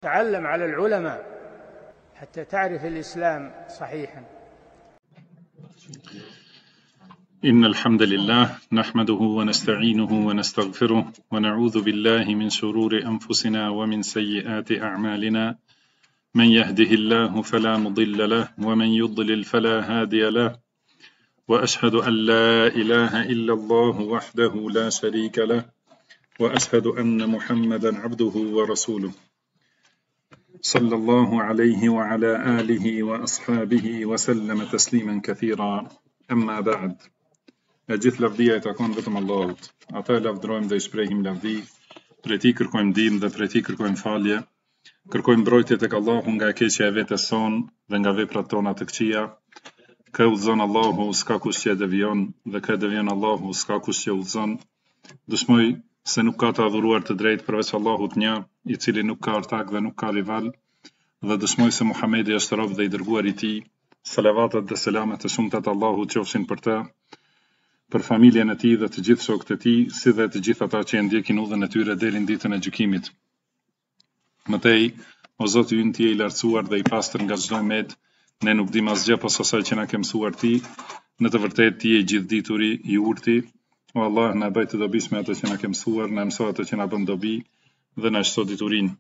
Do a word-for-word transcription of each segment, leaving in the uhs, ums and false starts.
تعلم على العلماء حتى تعرف الإسلام صحيحا. إن الحمد لله نحمده ونستعينه ونستغفره ونعوذ بالله من شرور أنفسنا ومن سيئات أعمالنا، من يهده الله فلا مضل له ومن يضلل فلا هادي له، وأشهد أن لا إله إلا الله وحده لا شريك له، وأشهد أن محمدا عبده ورسوله صلى الله عليه وعلى آله وأصحابه وسلم تسليما كثيرا. أما بعد، gjithë lavdia e takon vetëm Allahut. Ata e lavdrojmë dhe i shprehim lavdi, prej tij kërkojmë ndihmë dhe prej tij kërkojmë falje. Kërkojmë mbrojtje tek Allahu nga e keqja e vetes son dhe nga veprat tona të këqija. Kë udhëzon Allahu, s'ka kush që e devion, dhe kë devion Allahu, s'ka kush që udhëzon. Dëshmoj se nuk ka të adhuruar të drejtë përveç Allahut një, i cili nuk ka ortak dhe nuk ka rival, dhe dëshmoj se Muhamedi është rob dhe i dërguar i tij. Salavatet dhe selamet të shumta të Allahut qofshin për të, për familjen e tij dhe të gjithë shokët e tij, si dhe të gjithë ata që e ndjekin udhën e tyre deri në ditën e gjykimit. Mëtej, o Zoti ynë, ti je i lartësuar dhe i pastër nga çdo med, ne nuk dim asgjë pas asaj që na ke mësuar ti. Në të vërtetë ti je i gjithdituri, i urti. O Allah, na bëj të dobishme ato që na ke mësuar, na mëso ato që na bën dobi dhe na shto diturinë.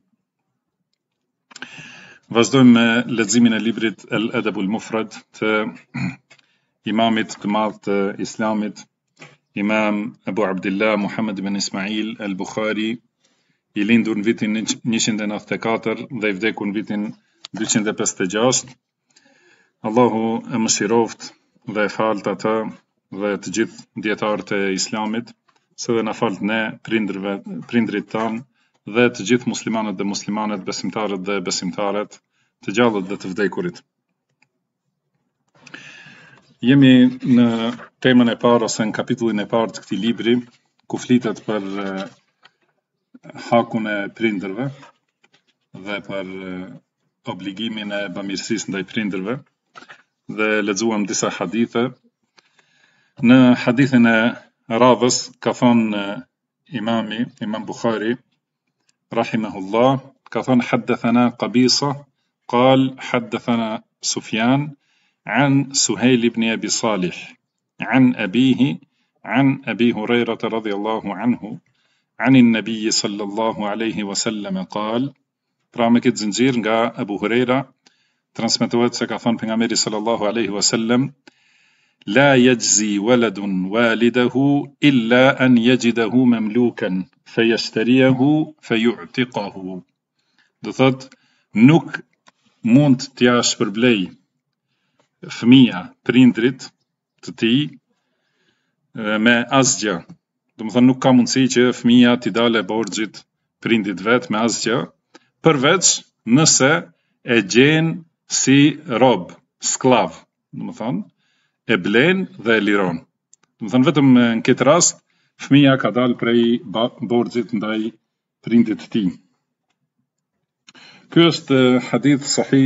Vazhdojmë me leximin e librit El Adabul Mufrad të imamit të madh të Islamit, Imam Abu Abdullah Muhammad ibn Ismail al-Bukhari, i lindur në vitin njëqind e nëntëdhjetë e katër dhe i vdekur në vitin dyqind e pesëdhjetë e gjashtë. Allahu e mëshiroft dhe e falt atë dhe të gjithë dietarët e Islamit, se dhe na falt ne, prindërve, prindrit tanë dhe të gjithë muslimanët dhe muslimanet, besimtarët dhe besimtaret, të gjallët dhe të vdekurit. Jemi në temën e parë ose në kapitullin e parë të këtij libri, ku flitet për uh, hakun e prindërve dhe për uh, obligimin e bamirësisë ndaj prindërve, dhe lexuam disa hadithe. Në hadithin e radhës ka thonë uh, imami, Imam Bukhari, rahimahullah, ka thonë haddathana Qabisa, قال حدثنا سفيان عن سهيل بن أبي صالح عن أبيه عن أبي هريرة رضي الله عنه عن النبي صلى الله عليه وسلم قال. Pra me këtë zinxhir nga Abu Huraira transmetohet se ka thënë pejgamberi sallallahu alaihi wasallam: La yajzi waladun walidahu illa an yajidahu mamlukan fayashtariyahu fayu'tiqahu. Do thot, nuk mund t'ja shpërblej fëmia prindrit të tij me asgjë. Do të thonë, nuk ka mundësi që fëmia t'i dalë borxhit prindit vet me asgjë, përveç nëse e gjen si rob, sklav. Do të thonë, e blen dhe e liron. Do të thonë, vetëm në këtë rast fëmia ka dalë prej borxhit ndaj prindit të tij. Ky është hadith sahih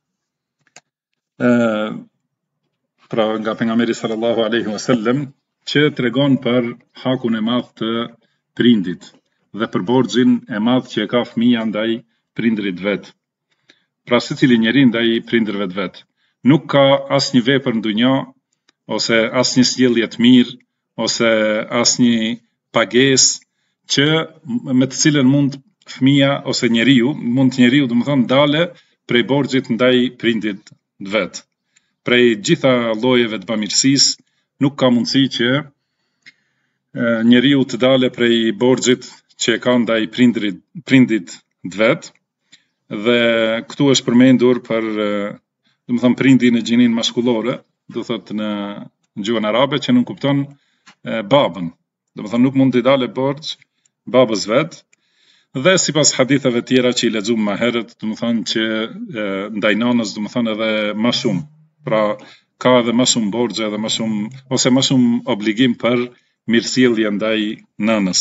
uh, pra nga pejgamberi sallallahu alaihi wasallam, që tregon për hakun e madh të prindit dhe për borxhin e madh që e ka fëmia ndaj prindrit vet. Pra secili njeri ndaj prindërve të vet. Nuk ka asnjë vepër në dunjë ose asnjë sjellje të mirë ose asnjë pagesë që me të cilën mund fëmia ose njeriu, mund njeriu, domethënë, dale prej borxhit ndaj prindit vet. Prej gjitha llojeve të bamirësisë, nuk ka mundësi që e, njeriu të dale prej borxhit që e ka ndaj prindrit prindit vet. Dhe këtu është përmendur për, domethënë, prindin e gjinin maskullore, do thotë në gjuhën arabe, që nuk kupton e, babën. Domethënë, nuk mund të dale borxh babës vet. Dhe sipas haditheve tjera që i lexuam më herët, domethënë që e, ndaj nanës, domethënë edhe më shumë. Pra ka edhe më shumë borxhe edhe më shumë ose më shumë obligim për mirësjellje ndaj nënës.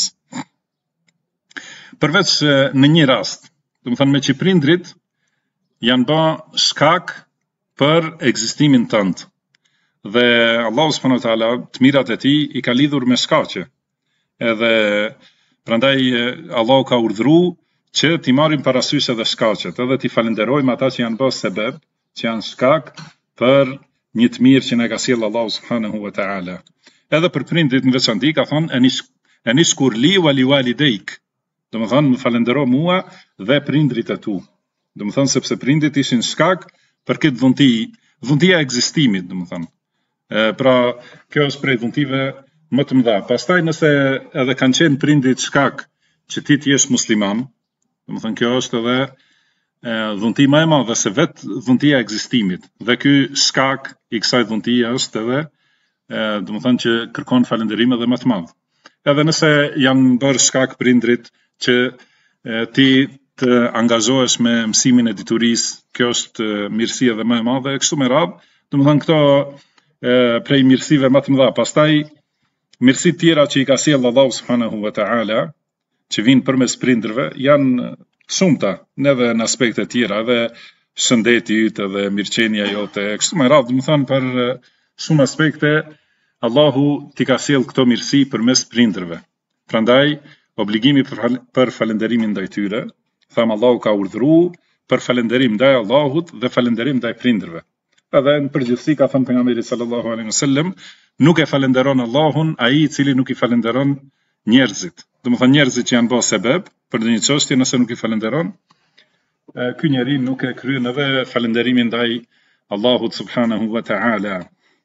Përveç në një rast, domethënë me që prindrit janë bë shkak për ekzistimin tënd. Dhe Allahu subhanahu wa taala, të mirat e tij i ka lidhur me shkaqe. Edhe prandaj Allahu ka urdhëruar që t'i marrim parasysh edhe shkaqet, edhe t'i falenderojmë ata që janë bërë sebeb, që janë shkak për një të mirë që na ka sjellë Allahu subhanahu wa ta'ala. Edhe për prindrit në veçanti ka thonë e nishkur li wa li walidejk. Do më thonë më falendero mua dhe prindrit e tu. Do më thonë sepse prindrit ishin shkak për këtë dhunti, dhuntia e ekzistimit, do më thonë. E, pra, kjo është prej dhuntive më të mëdha. Pastaj nëse edhe kanë qenë prindrit shkak që ti të jesh musliman, do më thënë kjo është edhe e, dhunti më e madhe se vetë dhuntia e ekzistimit. Dhe ky shkak i kësaj dhuntie është edhe e, do më thënë që kërkon falënderim edhe më të madh. Edhe nëse janë bërë shkak prindrit që e, ti të angazhohesh me mësimin e diturisë, kjo është e, mirësi edhe më e madhe, kështu me radhë, do më thënë këto e, prej mirësive më të mëdha. Pastaj mirësi tjera që i ka sjellë Allahu subhanahu wa ta'ala, që vinë përmes prindërve, janë shumëta, edhe në aspekte tjera, edhe shëndeti ytë, edhe mirëqenia jote, kështu me radhë, më thënë për shumë aspekte, Allahu t'i ka sjellë këto mirësi përmes prindërve. Prandaj, obligimi për, për falenderimin ndaj tyre, thamë Allahu ka urdhëruar për falënderim ndaj Allahut dhe falënderim ndaj prindërve. Edhe në përgjithësi ka thënë pejgamberi sallallahu alaihi wasallam, nuk e falenderon Allahun ai i cili nuk i falenderon njerëzit. Do më thënë njerëzit që janë bërë sebeb për një çështje, nëse nuk i falenderon, ky njeri nuk e kryen edhe falenderimin ndaj Allahut subhanahu wa ta'ala.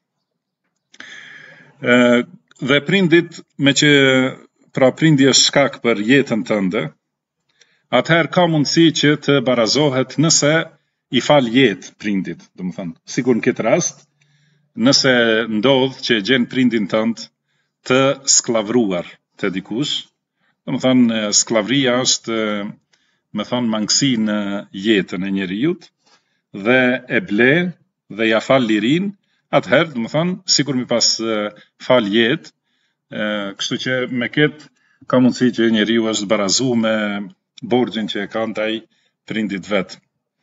Dhe prindit, me që pra prindi është shkak për jetën tënde, atëherë ka mundësi që të barazohet nëse i fal jetë prindit, do më thënë. Sigur në këtë rast, nëse ndodh që gjen prindin tënd të sklavruar të dikush, do më thënë sklavria është, me thënë, mangësi në jetën e njeriut, dhe e ble dhe ja fal lirin, atëherë, do më thënë, sikur mi pas fal jetë, kështu që me këtë ka mundësi që njeriu është barazu me borxhin që e ka ndaj prindit vet.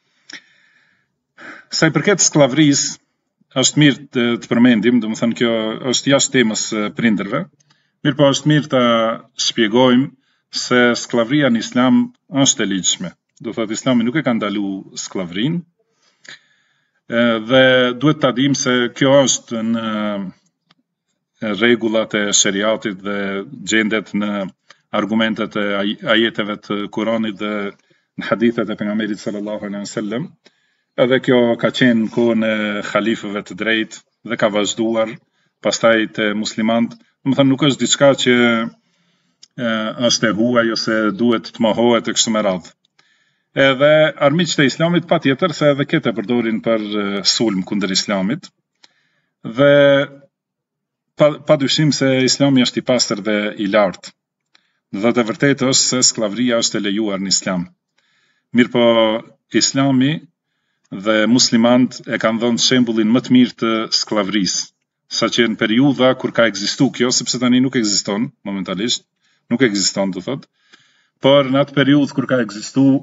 Sa i përket sklavrisë, është mirë të, të përmendim, do më thënë kjo është jashtë temës prindërve, mirë po është mirë të shpjegojmë se sklavria në islam është e ligjshme. Do thotë islami nuk e ka ndalu sklavrin, dhe duhet të dim se kjo është në rregullat e sheriatit dhe gjendet në argumentet e ajeteve të Kuranit dhe në hadithet e pejgamberit sallallahu alaihi wasallam. Edhe kjo ka qenë në kohën e khalifëve të drejtë dhe ka vazhduar pastaj të muslimant. Do të thënë nuk është diçka që e, është e huaj ose duhet të mohohet e kështu me radhë. Edhe armiqtë e islamit patjetër se edhe këtë e përdorin për sulm kundër islamit. Dhe pa, pa dyshim se islami është i pastër dhe i lartë. Dhe të vërtetë është se sklavria është e lejuar në islam. Mirëpo islami dhe muslimant e kanë dhënë shembullin më të mirë të sklavrisë, saqë në periudha kur ka ekzistuar kjo, sepse tani nuk ekziston momentalisht, nuk ekziston do thotë, por në atë periudhë kur ka ekzistuar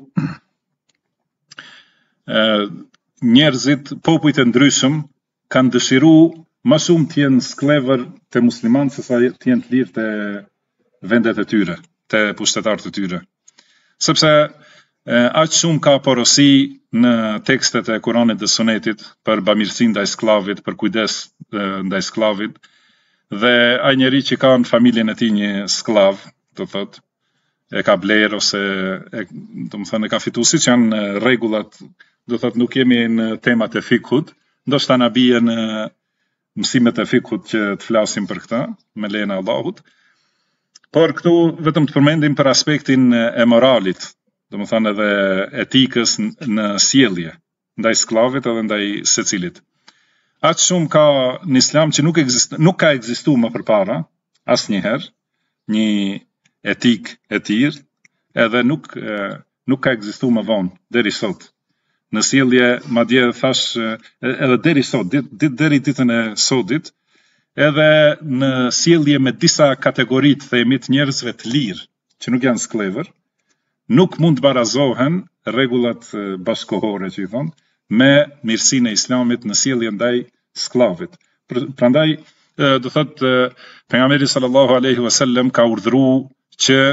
njerëzit, popujt e ndryshëm kanë dëshiruar më shumë të jenë sklever të muslimanë sesa të jenë të lirë të vendet e tyre, të pushtetarët e tyre. Sepse aq shumë ka porosi në tekstet e Kuranit dhe Sunetit për bamirësi ndaj sklavit, për kujdes ndaj sklavit, dhe ai njeri që ka në familjen e tij një sklav, do thotë, e ka bler ose e, do të thënë e ka fituar, siç janë rregullat, do thotë nuk jemi në temat e fikhut, ndoshta na bie në mësimet e fikhut që të flasim për këtë, me lejen e Allahut. Por këtu vetëm të përmendim për aspektin e moralit, do më thënë edhe etikës në sjellje, ndaj sklavit edhe ndaj secilit. Aq shumë ka në islam që nuk, exist, nuk ka ekzistuar më përpara, asnjëherë, një etik e tillë, edhe nuk, nuk ka ekzistuar më vonë, deri sot. Në sjellje, madje thash, edhe deri sot, deri ditën e sotit, edhe në sjellje me disa kategoritë themi të njerëzve të lirë, që nuk janë sklever, nuk mund të barazohen rregullat bashkohore që i thonë me mirësinë e islamit në sjellje ndaj sklavit. Prandaj do thotë pejgamberi sallallahu alaihi wasallam ka urdhëruar që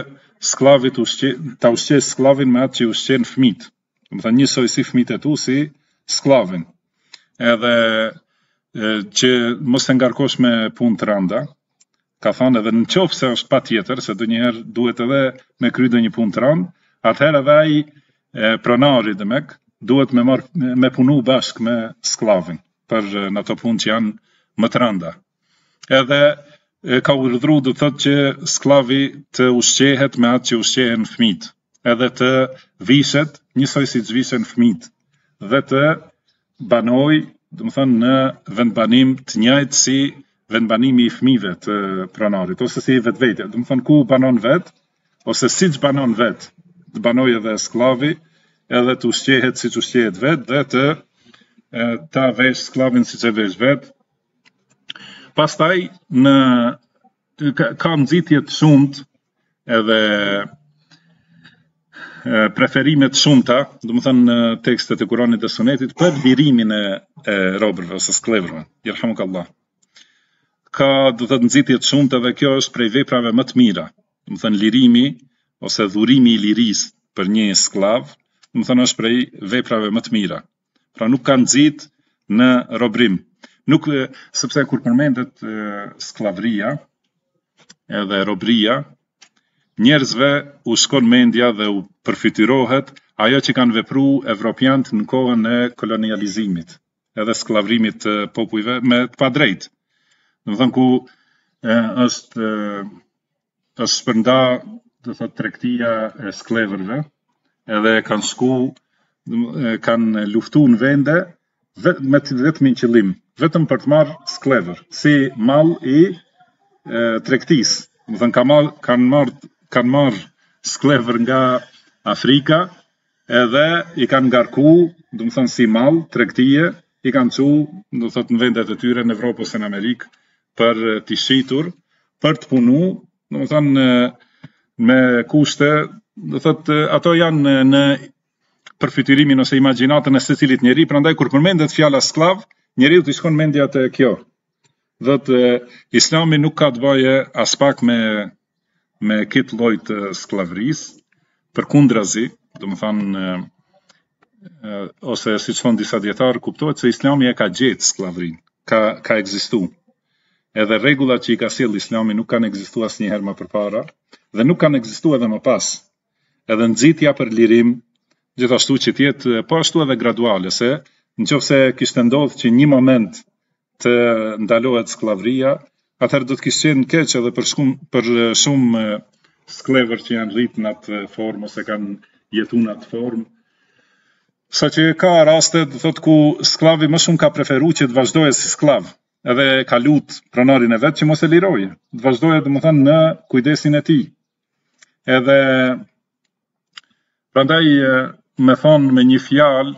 sklavit ushqe, ta ushqej sklavin me atë që ushqen fëmijët. Do të thënë njësoj si fëmijët e tu si sklavin. Edhe që mos të ngarkosh me punë të rënda. Ka thënë edhe në qoftë se është patjetër se ndonjëherë duhet edhe me kry ndonjë punë të rëndë, atëherë edhe ai pronari demek duhet me marr me punu bashkë me sklavin për në ato punë që janë më të rënda. Edhe ka urdhëruar do thotë që sklavi të ushqehet me atë që ushqehen fëmijët, edhe të vishet njësoj si të vishen fëmijët dhe të banoj, do të thënë në vendbanim të njëjtë si vendbanimi i fëmijëve të pronarit ose si vetvetja, do të thënë ku banon vet ose siç banon vet, të banoj edhe sklavi, edhe të ushqehet siç ushqehet vet dhe të ta vesh sklavin siç e vesh vet. Pastaj në ka, ka nxitje të shumtë edhe preferime të shumta, do të thënë në tekstet e Kuranit dhe Sunetit për lirimin e, e robërve ose sklevrëve. Yerhamukallah. Ka do të thënë nxitje të shumta dhe kjo është prej veprave më të mira. Do të thënë lirimi ose dhurimi i lirisë për një sklav, do të thënë është prej veprave më të mira. Pra nuk ka nxit në robrim. Nuk sepse kur përmendet sklavria edhe robria, njerëzve u shkon mendja dhe u përfytyrohet ajo që kanë vepruar evropianët në kohën e kolonializimit, edhe sklavrimit të popujve me të padrejtë. Do të thënë ku e, është e, është shpërnda, do thotë tregtia e sklevrëve, edhe kanë shku, kanë luftu në vende vet, me të vetëmin qëllim, vetëm për të marrë sklevër, si mall i e, tregtisë. Do thënë kanë marrë kanë marrë kanë marrë sklevër nga Afrika, edhe i kanë ngarku, do të thënë si mall tregtie, i kanë çu, do thotë në vendet e tyre në Evropë ose në Amerikë për t'i shitur, për të punu, do të thënë me kushte, do thotë ato janë në përfytyrimin ose imagjinatën e secilit njeri, prandaj kur përmendet fjala sklav, njeriu t'i shkon mendja te kjo. Thotë Islami nuk ka të bëjë as pak me me këtë lloj të sklavërisë, përkundrazi, do të thënë ose siç thon disa dietarë, kuptohet se Islami e ka gjetë sklavrinë, ka ka ekzistuar. Edhe rregullat që i ka sjell Islami nuk kanë ekzistuar asnjëherë më përpara dhe nuk kanë ekzistuar edhe më pas. Edhe nxitja për lirim, gjithashtu që të jetë po ashtu edhe graduale, se nëse kishte ndodhur që një moment të ndalohet sklavria, atëherë do të kishte qenë keq edhe për shumë për shumë sklevër që janë rritë në atë formë ose kanë jetuar në atë formë. Saqë ka raste, do thotë ku sklavi më shumë ka preferuar që të vazhdojë si sklav, edhe ka lut pronarin e vet që mos e liroje, të vazhdojë domethënë në kujdesin e tij. Edhe prandaj me thonë me një fjalë,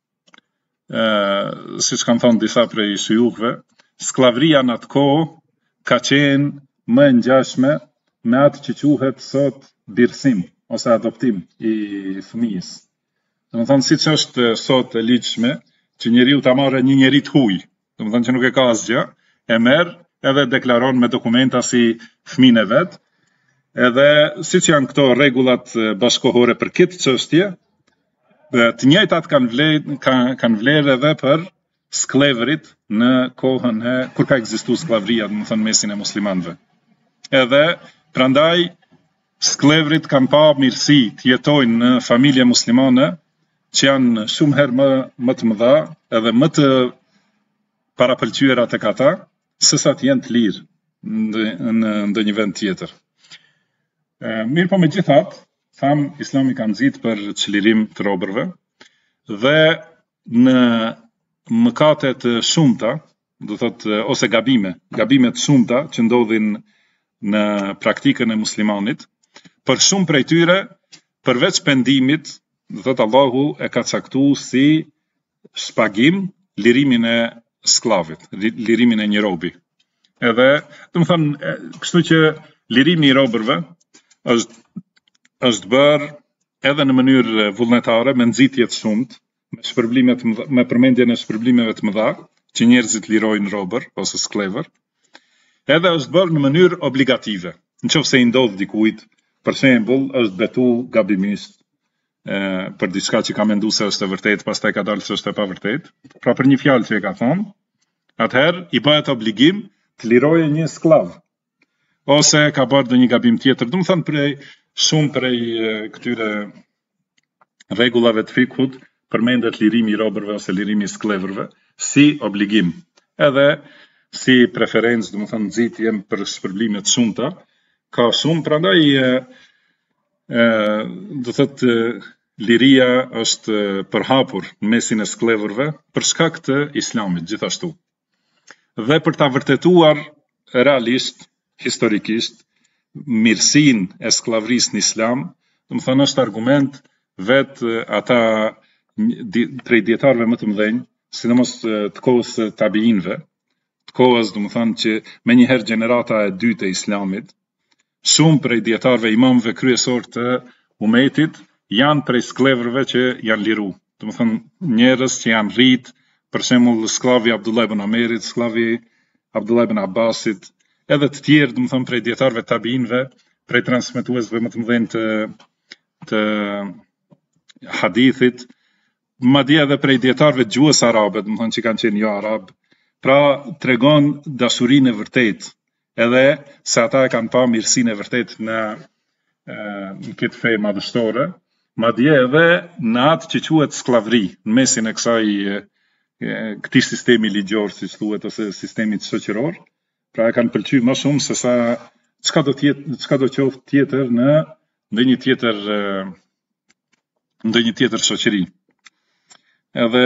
siç kanë thonë disa prej shujukëve, sklavria në atë kohë ka qenë më e ngjashme me atë që quhet sot birsim ose adoptim i fëmijës. Domethënë siç është sot e ligjshme që njeriu ta marrë një njeri të huaj, domethënë që nuk e ka asgjë, e merr edhe deklaron me dokumenta si fëmijën e vet. Edhe siç janë këto rregullat bashkëkohore për këtë çështje, të njëjtat kanë vlerë kanë kanë vlerë edhe për sklevërit në kohën e kur ka ekzistuar sklavria, domethënë mesin e muslimanëve. Edhe prandaj sklevërit kanë pa mirësi të jetojnë në familje muslimane që janë shumë herë më më të mëdha edhe më të parapëlqyera tek ata, sesa të jenë të lirë në ndonjë vend tjetër. Mirë po megjithatë, tham Islami ka nxit për çlirim të robërve dhe në mëkate të shumta, do thotë ose gabime, gabime të shumta që ndodhin në praktikën e muslimanit, për shumë prej tyre, përveç pendimit, do thotë Allahu e ka caktuar si shpagim lirimin e sklavit, lirimin e një robi. Edhe, do të thënë, kështu që lirimi i robërve është është bërë edhe në mënyrë vullnetare me nxitje të shumtë, me shpërblime të mëdha, me përmendjen e shpërblimeve të mëdha që njerëzit lirojnë robër ose sklevër. Edhe është bërë në mënyrë obligative. Nëse i ndodh dikujt Për shembull, është betu gabimisht për diçka që ka menduar se është e vërtetë, pastaj ka dalë se është e pavërtetë. Pra për një fjalë që e ka thonë, atëherë i bëhet obligim të lirojë një skllav. Ose ka bërë ndonjë gabim tjetër, do të thonë prej shumë prej këtyre rregullave të fikut përmendet lirimi i robërve ose lirimi i sklavërve si obligim. Edhe si preferencë, do të thonë nxitje për shpërblime të shumta, ka shumë, prandaj do thotë liria është përhapur në mesin e sklavërve për shkak të Islamit gjithashtu. Dhe për ta vërtetuar realisht, historikisht, mirësinë e sklavërisë në Islam, do të thonë është argument vetë ata prej dietarëve më të mëdhenj, sidomos të kohës së tabiinëve, të kohës, do të thonë që menjëherë gjenerata e dytë e Islamit, shumë prej dietarëve imamëve kryesor të umetit janë prej sklavërve që janë liru. Do të thonë njerëz që janë rrit, për shembull sklavi Abdullah ibn Amerit, sklavi Abdullah ibn Abbasit, edhe të tjerë, do të thonë prej dietarëve tabiinëve, prej transmetuesve më të mëdhenj të të hadithit, madje edhe prej dietarëve gjuhës arabe, do të thonë që kanë qenë jo arab. Pra tregon dashurinë e vërtetë, edhe se ata e kanë pa mirësinë e vërtetë në në këtë fe madhështore, madje edhe në atë që quhet sklavëri, në mesin e kësaj këtij sistemi ligjor, siç thuhet, ose sistemit shoqëror. Pra e kanë pëlqyer më shumë se sa çka do të jetë, çka do të qoftë tjetër në ndonjë tjetër ndonjë tjetër shoqëri. Edhe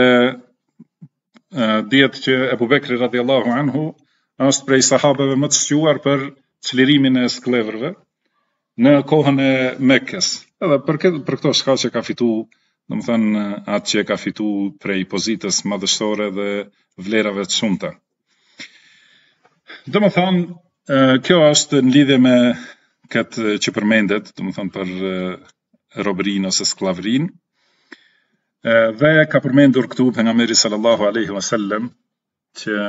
dihet që Ebu Bekri radhiyallahu anhu është prej sahabeve më të sqaruar për çlirimin e sklavërve në kohën e Mekkës. Edhe për këtë për këto shkaqe ka fituar, domethënë atë që ka fituar prej pozitës madhështore dhe vlerave të shumta. Domethënë kjo është në lidhje me këtë që përmendet, domethënë për robërinë ose sklavërinë. Dhe ka përmendur këtu pejgamberi sallallahu alaihi wasallam që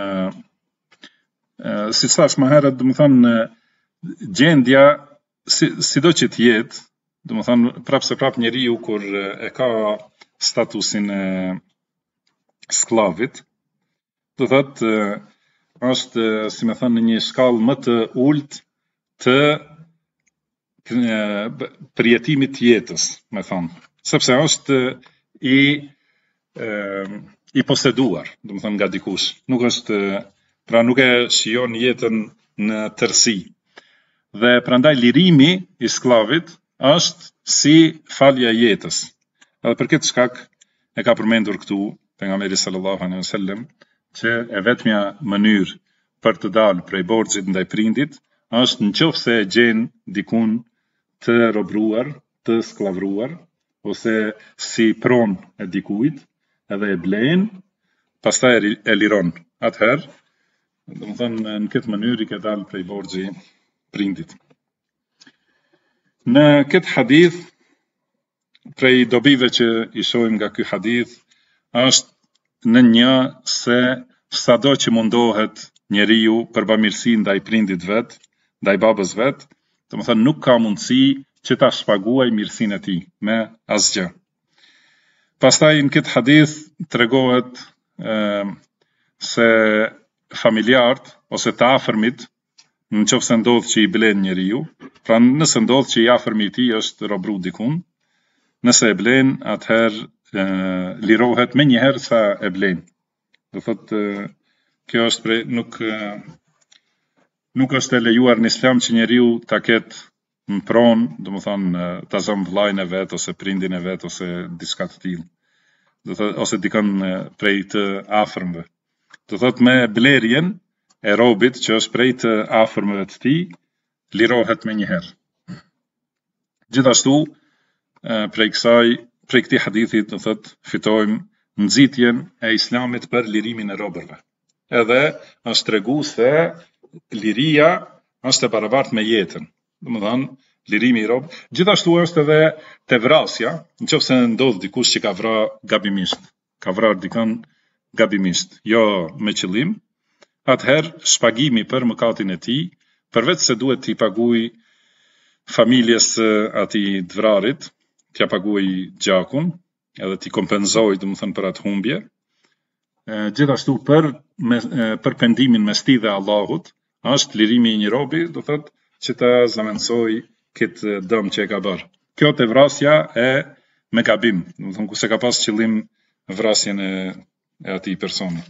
si thash më herët, domethënë gjendja si sido që të jetë, domethënë prapse prap njeriu kur e ka statusin e sklavit, do thotë është, si më thënë, në një shkallë më të ulët të përjetimit të jetës, me thonë, sepse është i i poseduar, do të thonë nga dikush, nuk është, pra nuk e shijon jetën në tërësi. Dhe prandaj lirimi i sklavit është si falja e jetës. Edhe për këtë shkak e ka përmendur këtu pejgamberi sallallahu alaihi wasallam që e vetmja mënyrë për të dalë prej borxhit ndaj prindit është nëse e gjen dikun të robruar, të sklavruar, ose si pronë e dikujt, edhe e blen, pastaj e liron. Atëherë, domethënë në këtë mënyrë i ka dalë prej borxhi prindit. Në këtë hadith, prej dobive që i shohim nga ky hadith, është në një se sado që mundohet njeriu për bamirësi ndaj prindit vet, ndaj babës vet, domethënë nuk ka mundësi që ta shpaguaj mirësinë e tij me asgjë. Pastaj në këtë hadith tregohet se familjarët ose të afërmit, nëse ndodh që i blen njeriu, pra nëse ndodh që i afërmi i tij është robru dikun, nëse e blen, atëherë lirohet më njëherë sa e blen. Do thotë kjo është prej nuk nuk është e lejuar në Islam që njeriu ta ketë në pronë, do më thonë, ta zëmë vllajën e vet, ose prindin e vet, ose diçka të tillë. Do thotë, ose dikën prej të afërmve. Do thotë me blerjen e robit që është prej të afërmve të tij, lirohet me njëherë. Gjithashtu, prej kësaj, prej këtij hadithi, do thotë, fitojmë nxitjen e Islamit për lirimin e robërve. Edhe është tregu se liria është e barabartë me jetën. Do më thonë, lirimi i rob. Gjithashtu është edhe te vrasja, nëse ndodh dikush që ka vrarë gabimisht, ka vrarë dikën gabimisht, jo me qëllim, atëherë shpagimi për mëkatin e tij, përveç se duhet t'i paguaj familjes së atij të vrarit, t'ja paguaj gjakun, edhe t'i kompenzoj, domethënë për atë humbje. Gjithashtu për me, për pendimin mes tij dhe Allahut, është lirimi i një robi, do thotë që ta zëvendësoj këtë dëm që e ka bërë. Kjo te vrasja e me gabim, domethënë ku se ka pas qëllim vrasjen e, e atij personi.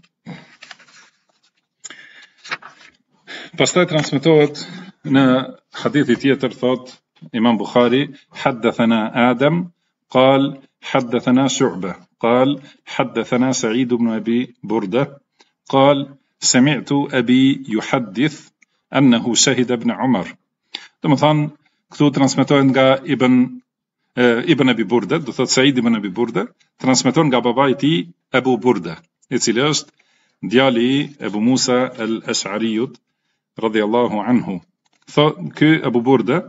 Pastaj transmetohet në hadithi tjetër, thot Imam Bukhari, haddathana Adam, qal haddathana Shu'bah, qal haddathana Sa'id ibn Abi Burda, qal sami'tu abi yuhaddith annahu shahida ibn Umar. Domethënë këtu transmetohet nga Ibn Ibn Abi Burda, do thot Sa'id ibn Abi Burda, transmeton nga babai i tij Abu Burda, i cili është djali i Abu Musa al-Ash'ariut radhiyallahu anhu. Thot ky Abu Burda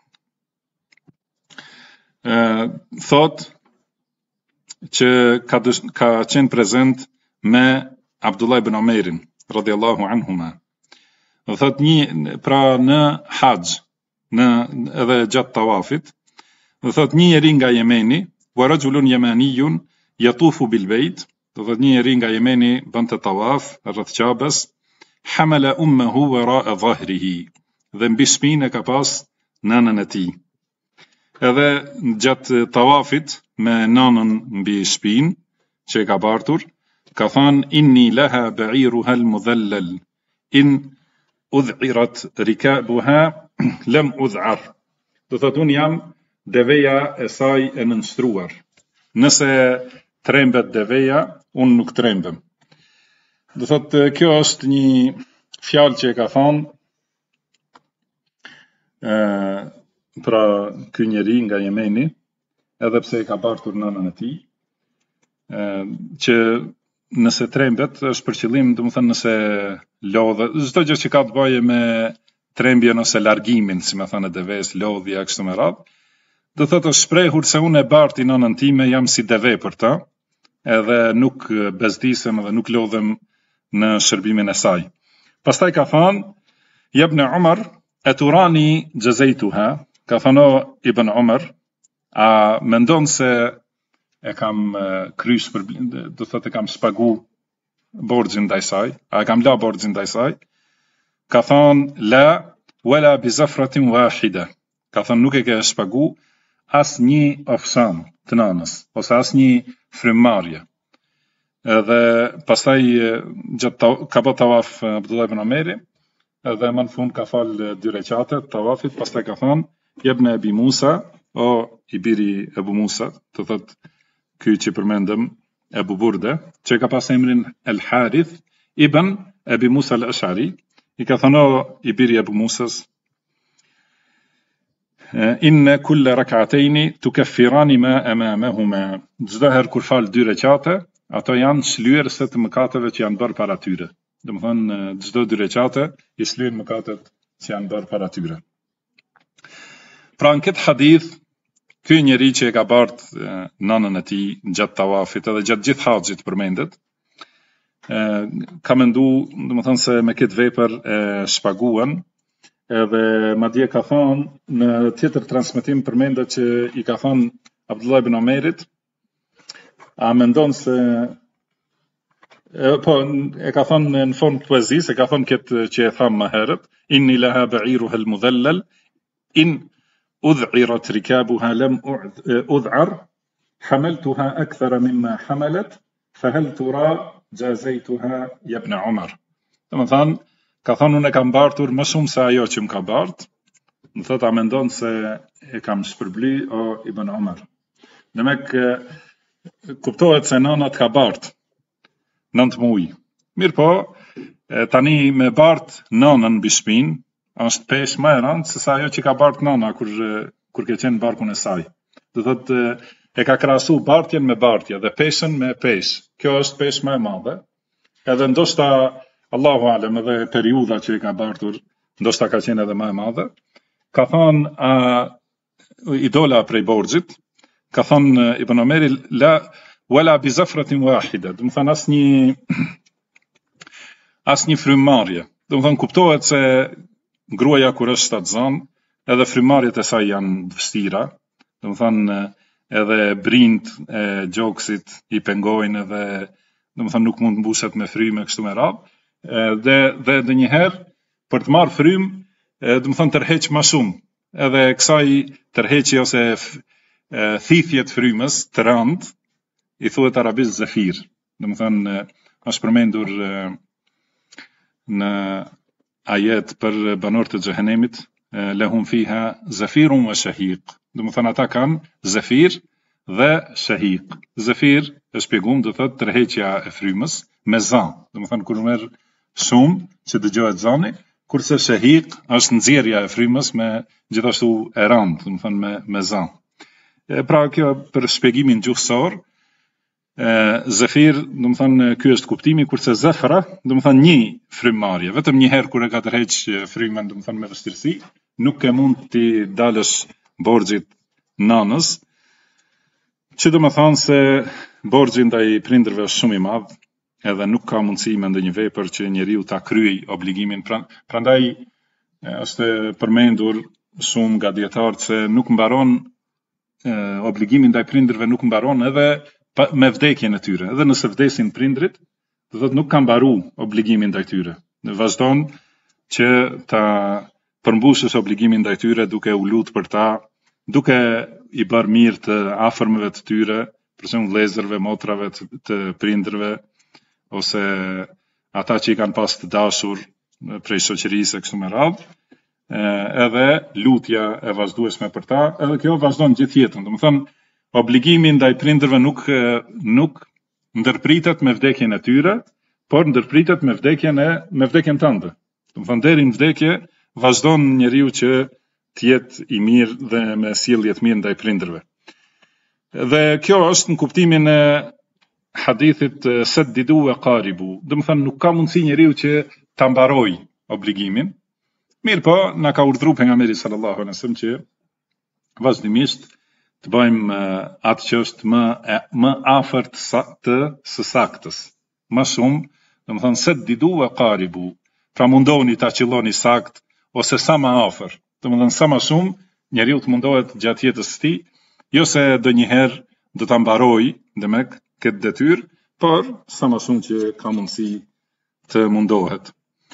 thot që ka, ka qenë prezent me Abdullah ibn Umayrin radhiyallahu anhuma. Do thot një pra në haxh, në edhe gjatë tawafit, do thot një njeri nga Jemeni, wa rajulun yamaniyun yatufu bil bayt, do thot një njeri nga Jemeni bënte tawaf rreth Ka'bes, hamala ummuhu wara'a dhahrihi, dhe mbi shpinë e ka pas nënën e tij. Edhe gjatë tawafit me nënën mbi shpinë që e ka bartur, ka thënë inni laha ba'iruha al-mudhallal in udh'irat rikabuha lam udh'ar. Do thot un jam deveja e saj e nënstruar. Nëse trembet deveja, un nuk trembem. Do thot kjo është një fjalë që e ka thënë pra ky njeri nga Jemeni, edhe pse e ka bartur nënën e tij, që nëse trembet është për qëllim, domethënë nëse lodhet, çdo gjë që ka të bëjë me trembjen ose largimin, si më thënë deves, lodhja kështu me radhë, do thotë është shprehur se unë e barti nënën time, jam si deve për ta, edhe nuk bezdisem edhe nuk lodhem në shërbimin e saj. Pastaj ka thënë Ibn Umar aturani jazaytuha, ka thënë Ibn Umar, a mendon se e kam kryes për, do thotë e kam shpagu borxhin ndaj saj, a e kam la borxhin ndaj saj? Ka thënë la wala bi zafratin wahida, ka thënë nuk e ke shpagu as një ofsham të nënës, ose as një frymmarrje. Edhe pastaj gjatë ka bë tawaf Abdullah ibn Umeri, edhe më në fund ka fal dy rekate tawafit, pastaj ka thënë Ibn Abi Musa, o i biri Abu Musa, të thot ky që përmendëm Abu Burda, që ka pas emrin El Harith ibn Abi Musa al-Ash'ari, i ka thënë i biri Abu Musas, inna kulla rak'atayn tukaffirani ma amamahuma. Çdo herë kur fal dy rekate, ato janë shlyerëse të mëkateve që janë bërë para tyre. Domethënë çdo dy rekate i shlyen mëkatet që janë bërë para tyre. Pra në këtë hadith, ky njeri që e ka bart nënën e tij gjatë tawafit edhe gjatë gjithë haxhit përmendet, ka mendu, domethënë se me këtë vepër e shpaguan, edhe madje ka thënë në tjetër transmetim përmendet që i ka thënë Abdullah ibn Umerit, a mendon se po e ka thënë në formë poezisë, e ka thënë këtë që e tham më herët, inni laha ba'iruha al-mudhallal in udh'irat rikabuha lam udh'ar hamaltuha akthara mimma hamalat fahal tura jazaytuha ya ibn Umar. Domethënë ka thënë unë e kam bartur më shumë se ajo që më ka bart, më thotë a mendon se e kam shpërbly o Ibn Umar. Demek kuptohet se nëna të ka bart nëntë muj. Mirë po, tani me bart nënën mbi shpinë është pesh më e rëndë se sa ajo që ka bart nëna kur kur ke qenë barkun e saj. Do thotë e ka krahasu bartjen me bartje dhe peshën me pesh. Kjo është pesh më e madhe. Edhe ndoshta Allahu alem edhe periudha që i ka bartur, ndoshta ka qenë edhe më e madhe. Ka thënë a i dola prej borxhit, ka thënë Ibn Umeri la wala bi zafratin wahida, do të thënë asnjë asnjë frymmarrje. Do të thënë kuptohet se gruaja kur është shtatzan edhe frymarrjet e saj janë vështira, do të thonë edhe brind e gjoksit i pengojnë edhe do të thonë nuk mund mbushet me frymë kështu me radhë, dhe dhe ndonjëherë për të marrë frymë, do të thonë tërheq më shumë, edhe kësaj tërheqje ose thithjet frymës të rënd i thuhet arabisht zafir. Do të thonë është përmendur në ajet për banorët e xhehenemit, lahum fiha zafirun wa shahiq. Do të thonë ata kanë zafir dhe shahiq. Zafir e shpjegum do thotë tërheqja e frymës me zan. Do të thonë kur merr shumë që dëgjohet zani, kurse shahiq është nxjerrja e frymës me gjithashtu e rënd, do të thonë me me zan. Pra kjo për shpjegimin gjuhësor, zafir, do të thonë ky është kuptimi, kurse zafra, do të thonë një frymmarrje, vetëm një herë kur e ka tërheq frymën, do të thonë me vështirësi, nuk e mund ti dalësh borxhit nanës, që do të thonë se borxhi ndaj prindërve është shumë i madh, edhe nuk ka mundësi me ndonjë vepër që njeriu ta kryej obligimin. Pra, prandaj është përmendur shumë nga dietarët se nuk mbaron obligimin ndaj prindërve nuk mbaron edhe me vdekjen e tyre. Edhe nëse vdesin prindrit, do thotë nuk ka mbaruar obligimin ndaj tyre. Ne vazhdon që ta përmbushësh obligimin ndaj tyre duke u lutur për ta, duke i bërë mirë të afërmëve të tyre, për shembull vëllezërve, motrave të, të prindërve, ose ata që i kanë pas të dashur prej shoqërisë kështu me radhë, edhe lutja e vazhdueshme për ta, edhe kjo vazhdon gjithë jetën. Do të thonë obligimi ndaj prindërve nuk nuk ndërpritet me vdekjen e tyre, por ndërpritet me vdekjen e me vdekjen tënde. Do të thonë deri në vdekje vazhdon njeriu që të jetë i mirë dhe me sjellje të mirë ndaj prindërve. Dhe kjo është në kuptimin e hadithit saddidu wa qaribu. Do të thonë nuk ka mundësi njeriu që ta mbaroj obligimin. Mirë po, na ka urdhëruar pejgamberi sallallahu alaihi wasallam që vazhdimisht të bëjmë atë që është më më afër të së saktës. Më shumë, do të thonë saddidu wa qaribu. Pra mundoni ta qilloni sakt ose sa më afër. Do të thonë sa më shumë njeriu të mundohet gjatë jetës së tij, jo se ndonjëherë do ta mbaroj, demek këtë detyrë, por sa më shumë që ka mundësi të mundohet.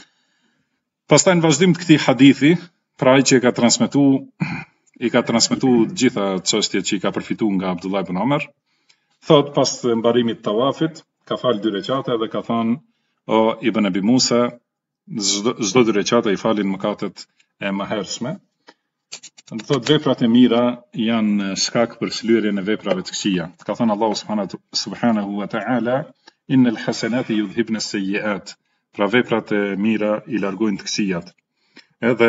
Pastaj në vazhdim të këtij hadithi, pra ai që ka transmetuar, i ka transmetuar gjitha çështjet që i ka përfituar nga Abdullah ibn Omar, thot pas mbarimit të tawafit, ka falë dy rekate dhe ka thënë: O Ibn Abi Musa, çdo dy rekate i falin mëkatet e mëhershme. Do thot veprat e mira janë shkak për shlyerjen e veprave të këqija. Ka thënë Allahu subhanahu subhanahu wa ta'ala: Innal hasanati yudhhibna as-sayyi'at. Pra veprat e mira i largojnë të këqijat. Edhe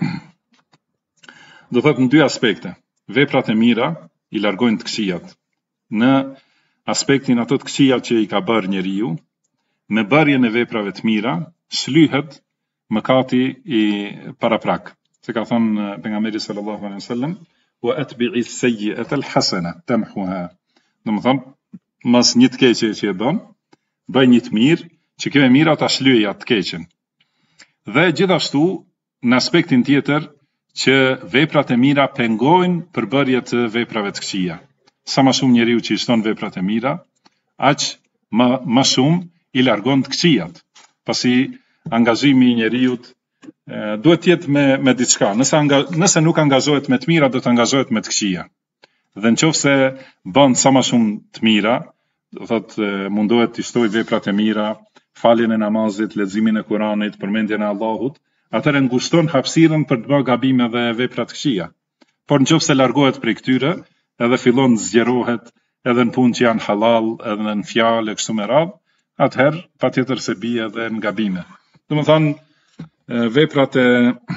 do thot në dy aspekte. Veprat e mira i largojnë të këqijat. Në aspektin ato të këqija që i ka bërë njeriu, me bërjen e veprave të mira, shlyhet mëkati i paraprak. Se ka thënë pejgamberi sallallahu alaihi wasallam: "Wa atbi'i as-sayyi'ata al-hasana tamhuha." Do të thonë, mos një të keqe që e bën, bëj një të mirë, që kjo e mira ta shlyejë atë të keqen. Dhe gjithashtu, në aspektin tjetër, që veprat e mira pengojnë përbërje të veprave të këqija. Sa më shumë njeriu që i shton veprat e mira, aq më më shumë i largon të këqijat. Pasi angazhimi i njeriu duhet të jetë me me diçka. Nëse anga, nëse nuk angazhohet me të mira, do të angazhohet me të këqija. Dhe nëse bën sa më shumë të mira, do thotë mundohet të shtojë veprat e mira, faljen e namazit, leximin e Kuranit, përmendjen e Allahut, atëherë ngushton hapësirën për të bërë gabime dhe vepra të këqija. Por nëse largohet prej këtyre, edhe fillon të zgjerohet edhe në punë që janë halal, edhe në fjalë kështu me radhë, atëherë patjetër se bie edhe në gabime. Domethënë veprat e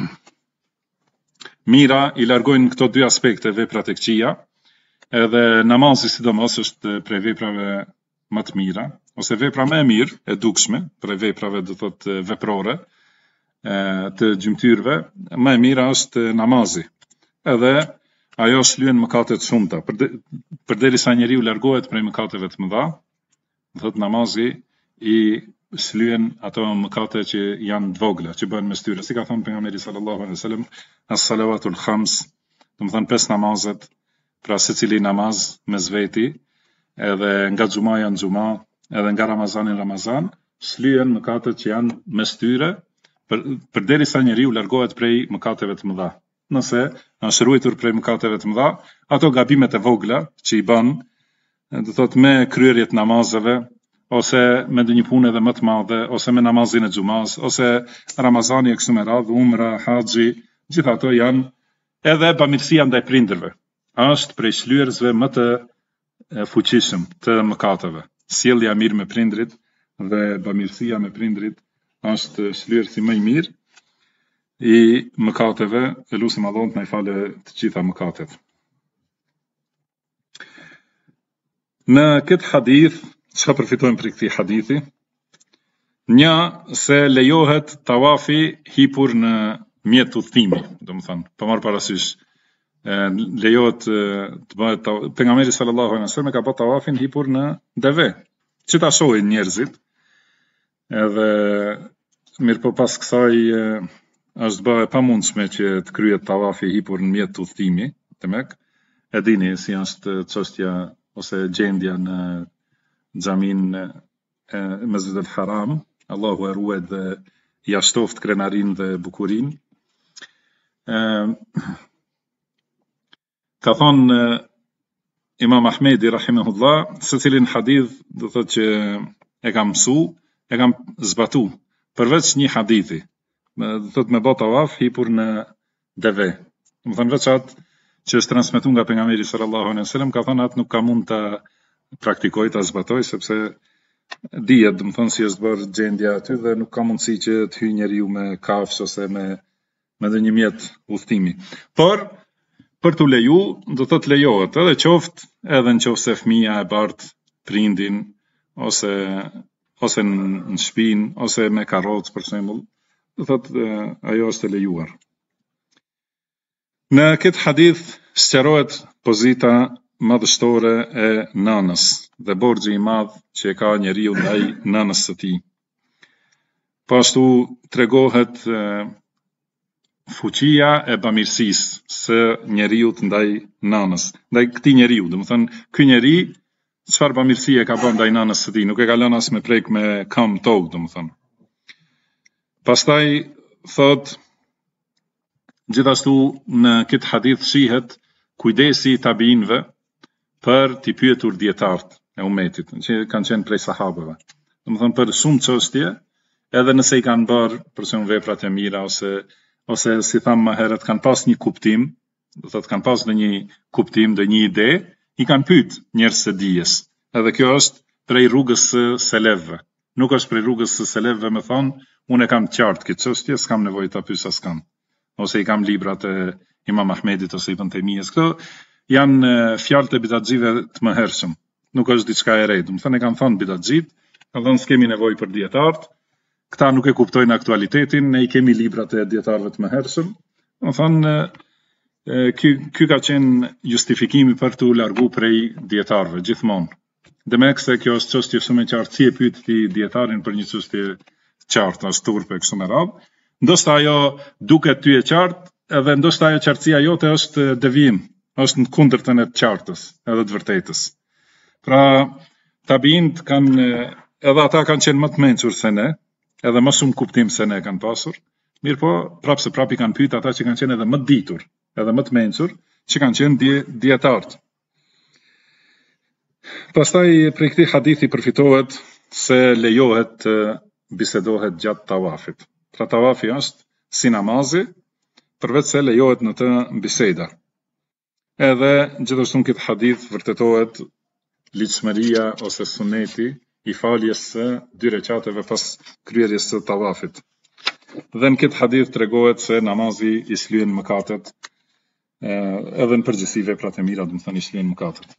mira i largojnë këto dy aspekte, veprat e këqija, edhe namazi sidomos është prej veprave më të mira, ose vepra më e mirë, e dukshme, prej veprave do thotë veprore të gjymtyrëve, më e mira është namazi. Edhe ajo shlyen mëkate të shumta, përderisa njeriu largohet prej mëkateve të mëdha, do thotë namazi i slyen ato mëkate që janë të vogla, që bëhen mes tyre. Si ka thënë pejgamberi sallallahu alaihi wasallam, as-salawatul khams, do të thënë pesë namazet, pra secili namaz mes veti, edhe nga xhumaja në xhuma, edhe nga Ramazani në Ramazan, slyen mëkatet që janë mes tyre, për përderisa njeriu largohet prej mëkateve të mëdha. Nëse është ruajtur prej mëkateve të mëdha, ato gabimet e vogla që i bën, do thotë me kryerjet namazeve, ose me ndonjë punë edhe më të madhe, ose me namazin e xhumas, ose Ramazani e kështu me radhë, umra, haxhi, gjithë ato janë edhe bamirësia ndaj prindërve. Është prej shlyerësve më të fuqishëm të mëkateve. Sjellja mirë me prindrit dhe bamirësia me prindrit është shlyerësi më i mirë i mëkateve, e lutim Allahun të na falë të gjitha mëkatet. Në këtë hadith, çka përfitojmë për këtij hadithi? Një, se lejohet tawafi hipur në mjet udhëtimi, domethënë, pa marrë parasysh, lejohet të bëhet pejgamberi sallallahu alaihi wasallam ka bërë tawafin hipur në deve, që ta shohin njerëzit. Edhe mirë po pas kësaj është bërë e pamundshme që të kryhet tawafi hipur në mjet udhëtimi, demek, e dini si është çështja ose gjendja në xhamin e Mesjidil Haram, Allahu e ruaj dhe ja shtoft krenarin dhe bukurin. Ka thonë Imam Ahmedi rahimahullah, se cilin hadith do thotë që e kam mësu, e kam zbatu, përveç një hadithi, do thotë me bë tawaf hipur në deve. Do thonë veç atë që është transmetuar nga pejgamberi sallallahu alaihi wasallam, ka thonë atë nuk ka mund ta praktikoj, ta zbatoj, sepse dihet, do të thonë si është bërë gjendja aty dhe nuk ka mundësi që të hyjë njeriu me kafsh ose me me ndonjë mjet udhëtimi. Por për të leju, do thotë lejohet, edhe qoftë edhe në qoftë se fëmia e bart prindin, ose ose në shtëpinë, ose me karrocë për shembull, do thotë ajo është e lejuar. Në këtë hadith sqarohet pozita madhështore e nënës dhe borxhi i madh që ka njeriu ndaj nënës së tij. Po ashtu tregohet fuqia e bamirësisë së njeriu ndaj nënës, ndaj këtij njeriu, domethënë ky njeri çfarë bamirësie ka bën ndaj nënës së tij, nuk e ka lënë as me prek me kam tokë, domethënë. Pastaj thot gjithashtu në këtë hadith shihet kujdesi i tabiinëve për t'i pyetur dietarët e ummetit, që kanë qenë prej sahabëve. Domethënë për shumë çështje, edhe nëse i kanë bërë për shembull veprat e mira ose ose si tham më herët kanë pas një kuptim, do thotë kanë pas ndonjë kuptim, ndonjë ide, i kanë pyet njerëz të dijes. Edhe kjo është prej rrugës së selefëve. Nuk është prej rrugës së selefëve me thonë, unë e kam të qartë këtë çështje, s'kam nevojë ta pyes askam. Ose i kam librat e Imam Ahmedit ose Ibn Taymiyes. Këto janë fjalët e bidatxive të mëhershëm. Nuk është diçka e re. Do të thënë e kanë thënë bidatxhit, kanë thënë s'kemi nevojë për dietarët. Këta nuk e kuptojnë aktualitetin, ne i kemi librat e dietarëve të mëhershëm. Do të thënë ky ky ka qenë justifikimi për të largu prej dietarëve gjithmonë. Demek se kjo është çështje shumë e qartë, si e pyet ti dietarin për një çështje të qartë, as turpe kështu me radhë. Ndoshta ajo duket ty e qartë, edhe ndoshta ajo qartësia jote është devijim, është në kundërtën e të qartës, edhe të vërtetës. Pra, tabiint kanë, edhe ata kanë qenë më të mençur se ne, edhe më shumë kuptim se ne kanë pasur. Mirë po, prapë se prapë i kanë pyet ata që kanë qenë edhe më të ditur, edhe më të mençur, që kanë qenë die, dietarët. Pastaj prej këtij hadithi përfitohet se lejohet të bisedohet gjatë tawafit. Pra tawafi është si namazi, përveç se lejohet në të biseda. Edhe gjithashtu në këtë hadith vërtetohet ligjshmëria ose suneti i faljes së dy rekateve pas kryerjes së tawafit. Dhe në këtë hadith tregohet se namazi i shlyen mëkatet, edhe në përgjithësi veprat e mira, do të thënë i shlyen mëkatet.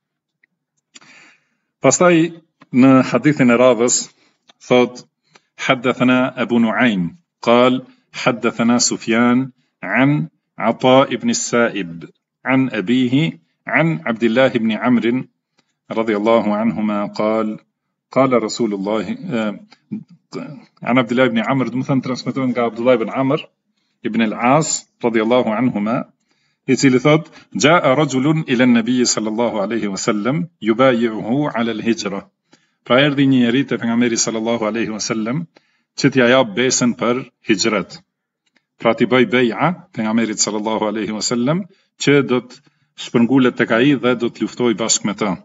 Pastaj në hadithin e radhës thot حدثنا أبو نعيم قال حدثنا سفيان عن عطاء بن السائب عن أبيه عن عبد الله بن عمرو رضي الله عنهما قال قال رسول الله عن عبد الله بن عمرو مثلا ترانسميتون قال عبد الله بن عمرو ابن العاص رضي الله عنهما يتلثد جاء رجل إلى النبي صلى الله عليه وسلم يبايعه على الهجرة براير دي نيريت في صلى الله عليه وسلم تتيا ياب بيسن بر هجرت براتي باي بيعة في صلى الله عليه وسلم تشدت شبنقولة تكاي ذا دوت لفتوي باشك متان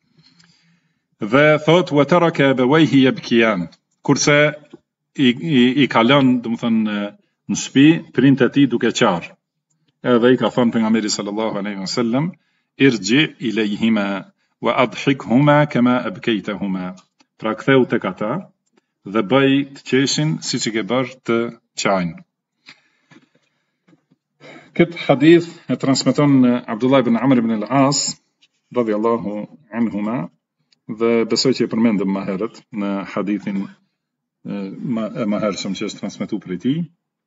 ذا ثوت وترك أبويه يبكيان كرسا إيكالان دمثن نسبي برينتاتي دوكاتشار هذا كفان بن صلى الله عليه وسلم ارجع إليهما وأضحكهما كما أبكيتهما براكثو تكاتا ذا باي تشيشن سيتشيجبر تشاين كت حديث ترانسميتون عبد الله بن عمرو بن العاص رضي الله عنهما ذا بسويتي برمند ماهرت حديث ماهر سمشيش ترانسميتو بريتي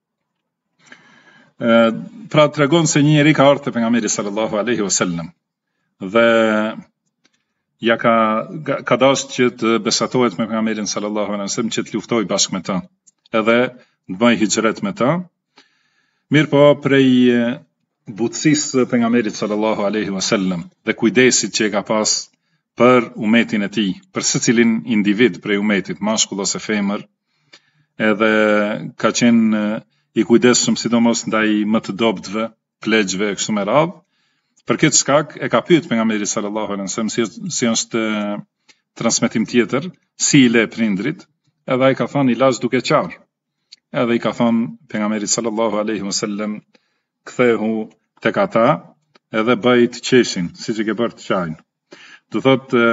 pra të regon se një njeri ka ardhur te pejgamberi sallallahu alaihi wasallam dhe ja ka ka dashur që të besatohet me pejgamberin sallallahu alaihi wasallam që të luftojë bashkë me ta edhe të bëjë hijret me ta mirë po prej butësisë së pejgamberit sallallahu alaihi wasallam dhe kujdesit që e ka pas për umetin e tij për secilin individ prej umetit mashkull ose femër edhe ka qenë I kujdesshëm sidomos ndaj më të dobëtve, plegjve e kështu me radhë. Për këtë shkak e ka pyet pejgamberi sallallahu alaihi wasallam si, si është transmetim tjetër, si I le prindrit, edhe ai ka thënë I lash duke qarë. Edhe I ka thënë pejgamberi sallallahu alaihi wasallam kthehu tek ata edhe bëj të qeshin, siç e ke bërë të qajin. Do thotë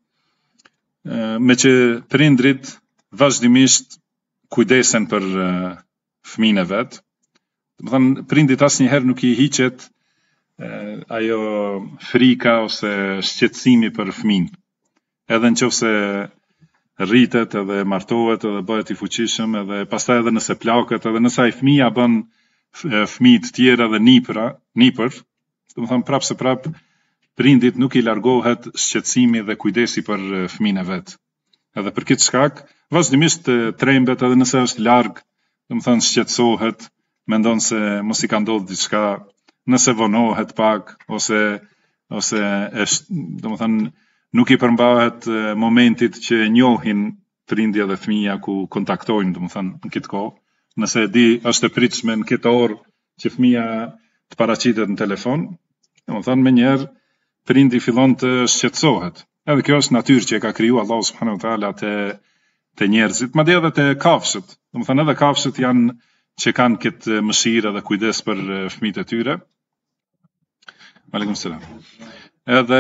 me që prindrit vazhdimisht kujdesen për fëmijën e vet. Do të thënë prindit asnjëherë nuk I hiqet ajo frika ose shqetësimi për fëmijën. Edhe nëse rritet edhe martohet edhe bëhet I fuqishëm edhe pastaj edhe nëse plaket edhe nëse ai fëmia bën fëmijë të tjerë edhe nipra, nipër, do të thënë prapë se prapë prindit nuk I largohet shqetësimi dhe kujdesi për fëmijën e vet. Edhe për këtë shkak vazhdimisht trembet edhe nëse është larg do të thënë shqetësohet, mendon se mos I ka ndodhur diçka, nëse vonohet pak ose ose është, do të thënë nuk I përmbahet momentit që njohin prindja dhe fëmia ku kontaktojnë, do të thënë në këtë kohë, nëse e di është e pritshme në këtë orë që fëmia të paraqitet në telefon, do të thënë menjëherë prindi fillon të shqetësohet. Edhe kjo është natyrë që e ka krijuar Allahu subhanahu wa taala te te njerëzit, madje edhe te kafshët. Do të thënë edhe kafshët janë që kanë këtë mëshirë dhe kujdes për fëmijët e tyre. Aleikum selam. Edhe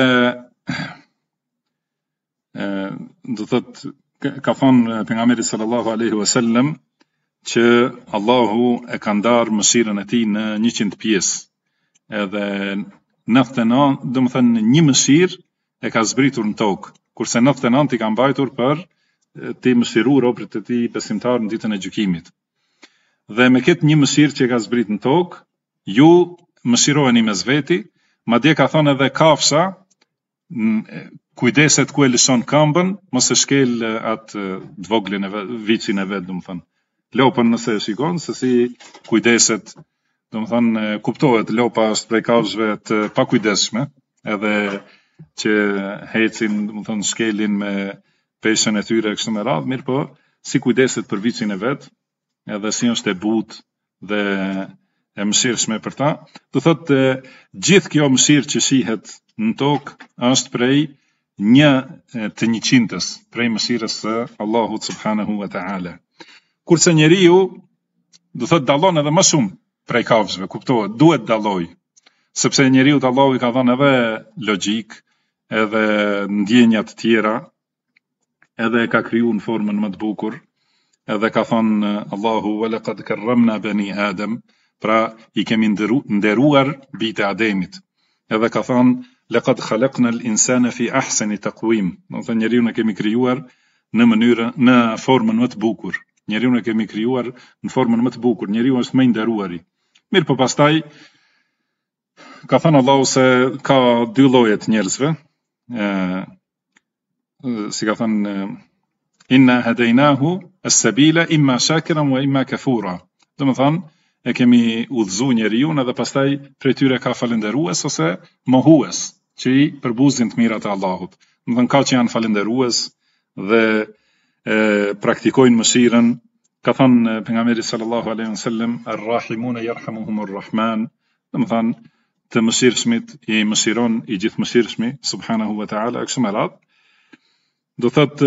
do thotë ka thënë pejgamberi sallallahu alaihi wasallam që Allahu e ka ndarë mëshirën e tij në njëqind pjesë. Edhe nëntëdhjetë e nëntë, do të thënë një mëshirë e ka zbritur në tokë, kurse nëntëdhjetë e nëntë I ka mbajtur për ti mëshiru robrit e tij besimtar në ditën e gjykimit. Dhe me këtë një mëshirë që ka zbrit në tokë, ju mëshiroheni mes veti, madje ka thënë edhe kafsha, kujdeset ku e lëshon këmbën, mos e shkel atë dvoglin e vet, vicin e vet, do të thënë. Lopën nëse e shikon se si kujdeset, do të thënë kuptohet lopa është prej kafshëve të pakujdesshme, edhe që hecin, do të thënë shkelin me peshën e tyre kështu me radhë, mirë po, si kujdeset për vicin e vet, edhe si është e butë dhe e mëshirshme për ta. Do thotë gjithë kjo mëshirë që shihet në tokë është prej një të njëqindës, prej mëshirës së Allahut subhanahu wa taala. Kurse njeriu do thotë dallon edhe më shumë prej kafshëve, kuptohet, duhet dalloj, sepse njeriu Allahu I ka dhënë edhe logjik, edhe ndjenja të tjera, edhe ka kriju në formën më të bukur, edhe ka thënë Allahu walaqad karramna bani Adam, pra I kemi nderuar bijtë e Ademit. Edhe ka thënë laqad khalaqna al-insana fi ahsani taqwim, do të thënë njeriu ne kemi krijuar në mënyrë në formën më të bukur. Njeriu ne kemi krijuar në formën më të bukur, njeriu është më I nderuari. Mirë po pastaj ka thënë Allahu se ka dy lloje të njerëzve, ë si ka thënë inna hadaynahu as-sabila imma shakiran wa imma kafura. Do të thonë, e kemi udhëzuar njeriu edhe pastaj prej tyre ka falënderues ose mohues, që i përbuzin të mirat e Allahut. Do të thonë, ka që janë falënderues dhe e, praktikojnë mëshirën. Ka thënë pejgamberi sallallahu alaihi wasallam, ar-rahimuna yarhamuhumur rahman. Do të thonë, të mëshirshmit i mëshiron i gjithë mëshirshmi subhanahu wa ta'ala, kështu me radhë. Do thotë,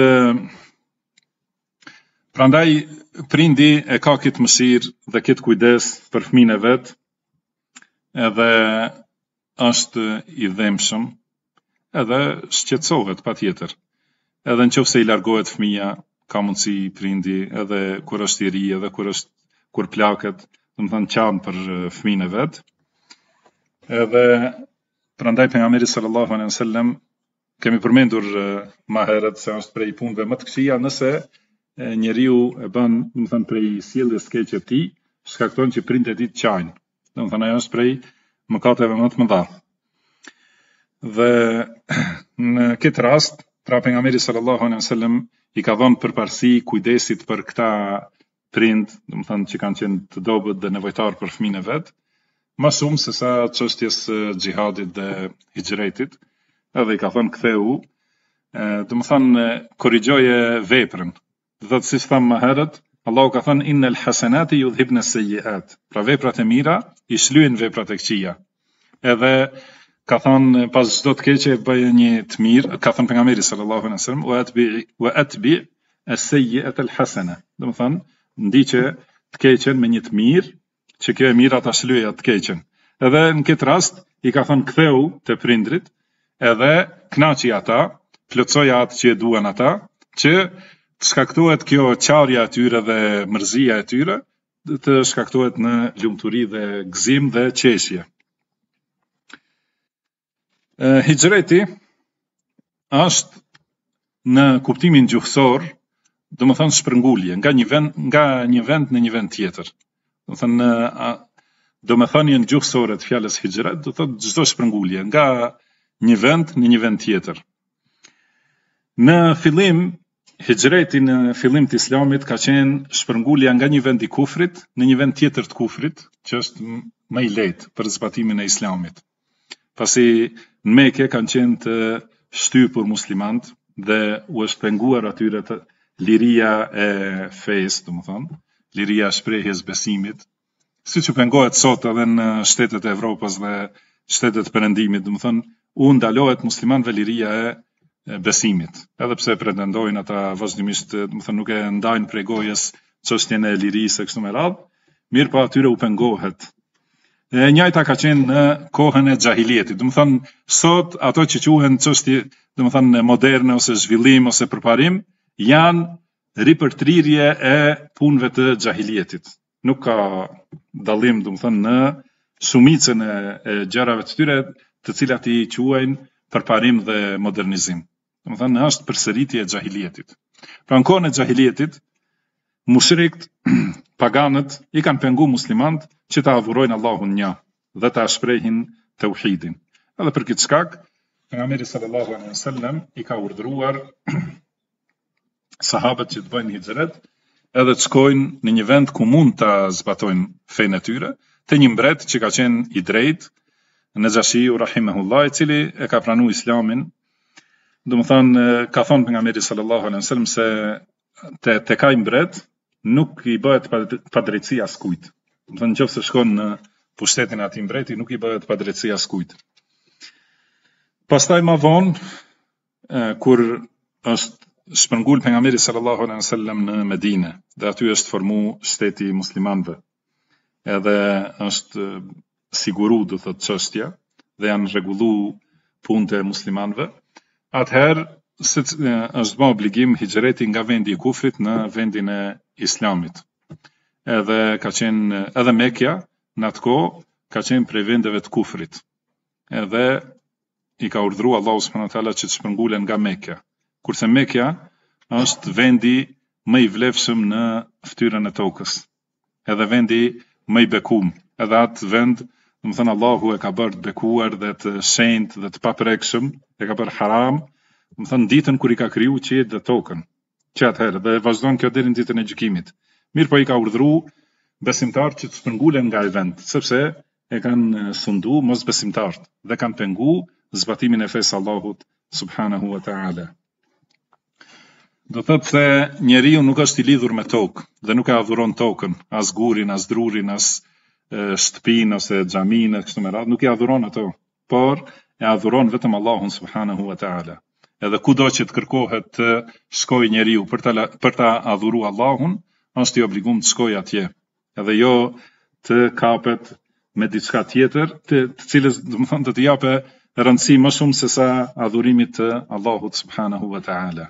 prandaj prindi e ka këtë mëshirë dhe këtë kujdes për fëmijën e vet, edhe është i dhemshëm, edhe shqetësohet patjetër. Edhe nëse i largohet fëmia, ka mundësi prindi edhe kur është i ri, edhe kur është kur plaket, do të thonë qanë për fëmijën e vet. Edhe prandaj pejgamberi sallallahu alaihi wasallam kemi përmendur më herët se është prej punëve më të këqija nëse njeriu e bën, do të thënë, prej sjelljes së keqe të tij, shkakton që prindët e tij të qajnë. Do të thënë, ajo është prej mëkateve më të mëdha. Dhe në këtë rast, pra pejgamberi sallallahu alaihi wasallam i ka dhënë përparësi kujdesit për këta prind, do të thënë, që kanë qenë të dobët dhe nevojtar për fëmijën e vet, më shumë se sa çështjes xhihadit dhe hijretit. Edhe i ka thënë ktheu, do të thënë, korrigjoje veprën. Do të siç thamë më herët, Allahu ka thënë innal hasanati yudhibna as-sayyi'at. Pra veprat e mira i shlyen veprat e këqija. Edhe ka thënë pas çdo të keqe bëj një të mirë, ka thënë pejgamberi sallallahu alaihi wasallam, wa atbi wa atbi as-sayyi'ata al-hasana. Do të thënë, ndiqe të keqen me një të mirë, që kjo e mira ta shlyejë atë të keqen. Edhe në këtë rast i ka thënë ktheu te prindrit, edhe kënaqi ata, plotësoi atë që e duan ata, që të shkaktohet kjo qarja e tyre dhe mërzia e tyre, të shkaktohet në lumturi dhe gëzim dhe qeshje. Hijreti është në kuptimin gjuhësor, do të thonë shpërngulje nga një vend nga një vend në një vend tjetër. Do të thonë, domethënien gjuhësore të fjalës hijret do thotë çdo shpërngulje nga një vend në një vend tjetër. Në fillim, hijreti në fillim të Islamit ka qenë shpërngulja nga një vend i kufrit në një vend tjetër të kufrit, që është më i lehtë për zbatimin e Islamit. Pasi në Mekë kanë qenë të shtypur muslimanët dhe u është penguar atyre të liria e fesë, domethënë, liria e shprehjes besimit, siç u pengohet sot edhe në shtetet e Evropës dhe shtetet e Perëndimit, domethënë, u ndalohet muslimanëve liria e besimit, edhe pse pretendojnë ata vazhdimisht, domethënë, nuk e ndajnë prej gojës çështjen e lirisë kështu me radhë, mirë po atyre u pengohet. E njëjta ka qenë në kohën e xahilietit, domethënë, sot ato që quhen çështje, domethënë, moderne ose zhvillim ose përparim, janë ripërtrirje e punëve të xahilietit. Nuk ka dallim, domethënë, në shumicën e, e gjërave të tyre, të cilat i quajnë përparim dhe modernizim. Domethënë, është përsëritje e xahilietit. Pra në kohën e xahilietit, mushrikët, paganët i kanë penguar muslimanët që ta adhurojnë Allahun një dhe ta shprehin tauhidin. Edhe për këtë shkak, pejgamberi sallallahu alaihi wasallam i ka urdhëruar sahabët që të bëjnë hijret, edhe të shkojnë në një vend ku mund ta zbatojnë fenë e tyre, te një mbret që ka qenë i drejtë, Najashiu rahimahullah, i cili e ka pranuar Islamin. Domethënë, ka thënë pejgamberi sallallahu alaihi wasallam se te te ka mbret nuk i bëhet padrejtësi askujt. Domethënë, nëse shkon në pushtetin e atij mbreti, nuk i bëhet padrejtësi askujt. Pastaj më vonë, kur është shpërngul pejgamberi sallallahu alaihi wasallam në Medinë, dhe aty është formu shteti i muslimanëve. Edhe është siguru, do thotë, çështja dhe janë rregullu punët e muslimanëve. Atëherë është bë obligim hijreti nga vendi i kufrit në vendin e Islamit. Edhe ka qenë edhe Mekja në atë kohë ka qenë prej vendeve të kufrit. Edhe i ka urdhëruar Allahu subhanahu wa taala që të shpërngulen nga Mekja. Kurse Mekja është vendi më i vlefshëm në fytyrën e tokës. Edhe vendi më i bekuar. Edhe atë vend, domethënë, Allahu e ka bërë të bekuar dhe të shenjtë dhe të paprekshëm, e ka bërë haram, domethënë, ditën kur i ka kriju qiellin dhe tokën, që atëherë dhe vazhdon kjo deri në ditën e gjykimit. Mirë po i ka urdhëruar besimtarët që të shpërngulen nga ai vend, sepse e kanë sundu mos besimtarët dhe kanë pengu zbatimin e fesë Allahut subhanahu wa ta'ala. Do thotë se njeriu nuk është i lidhur me tokë dhe nuk e adhuron tokën, as gurin, as drurin, as shtëpinë ose xhamin e kështu me radhë, nuk i adhuron ato, por e adhuron vetëm Allahun subhanahu wa ta'ala. Edhe kudo që të kërkohet të shkojë njeriu për ta për ta adhuruar Allahun, është i obliguar të shkojë atje. Edhe jo të kapet me diçka tjetër, të, të cilës do të thonë të t'i japë rëndësi më shumë se sa adhurimit të Allahut subhanahu wa ta'ala.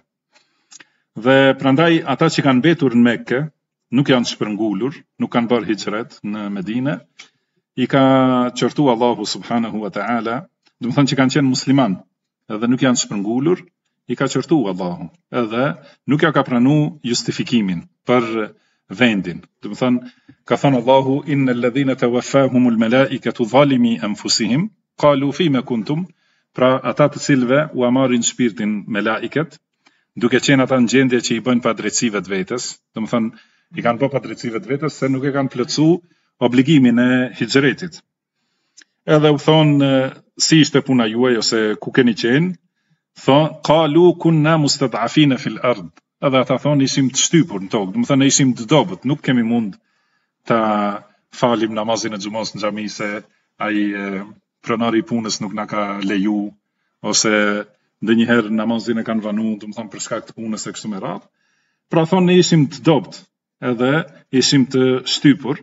Dhe prandaj ata që kanë mbetur në Mekë, nuk janë shpërngulur, nuk kanë bërë hijret në Medinë, i ka qortuar Allahu subhanahu wa ta'ala, do të thonë që kanë qenë musliman, edhe nuk janë shpërngulur, i ka qortuar Allahu, edhe nuk ja ka pranuar justifikimin për vendin. Do të thonë, ka thënë Allahu innal ladhina tawaffahumul malaikatu zalimi anfusihim qalu fima kuntum, pra ata të cilëve u marrin shpirtin melaiket, duke qenë ata në gjendje që i bëjnë padrejtësi vetvetes, do të thonë i kanë bërë padrejtësi vetvetes se nuk e kanë plotësuar obligimin e hijretit. Edhe u thonë si ishte puna juaj ose ku keni qenë, thonë qalu kunna mustad'afina fil ard. Edhe ata thonë ishim të shtypur në tokë, do të thonë ishim të dobët, nuk kemi mund ta falim namazin e xumos në xhami se ai pronari i punës nuk na ka leju ose ndonjëherë namazin e kanë vanu, do të thonë për shkak të punës e kështu me radhë. Pra thonë ne ishim të dobët, edhe ishim të shtypur.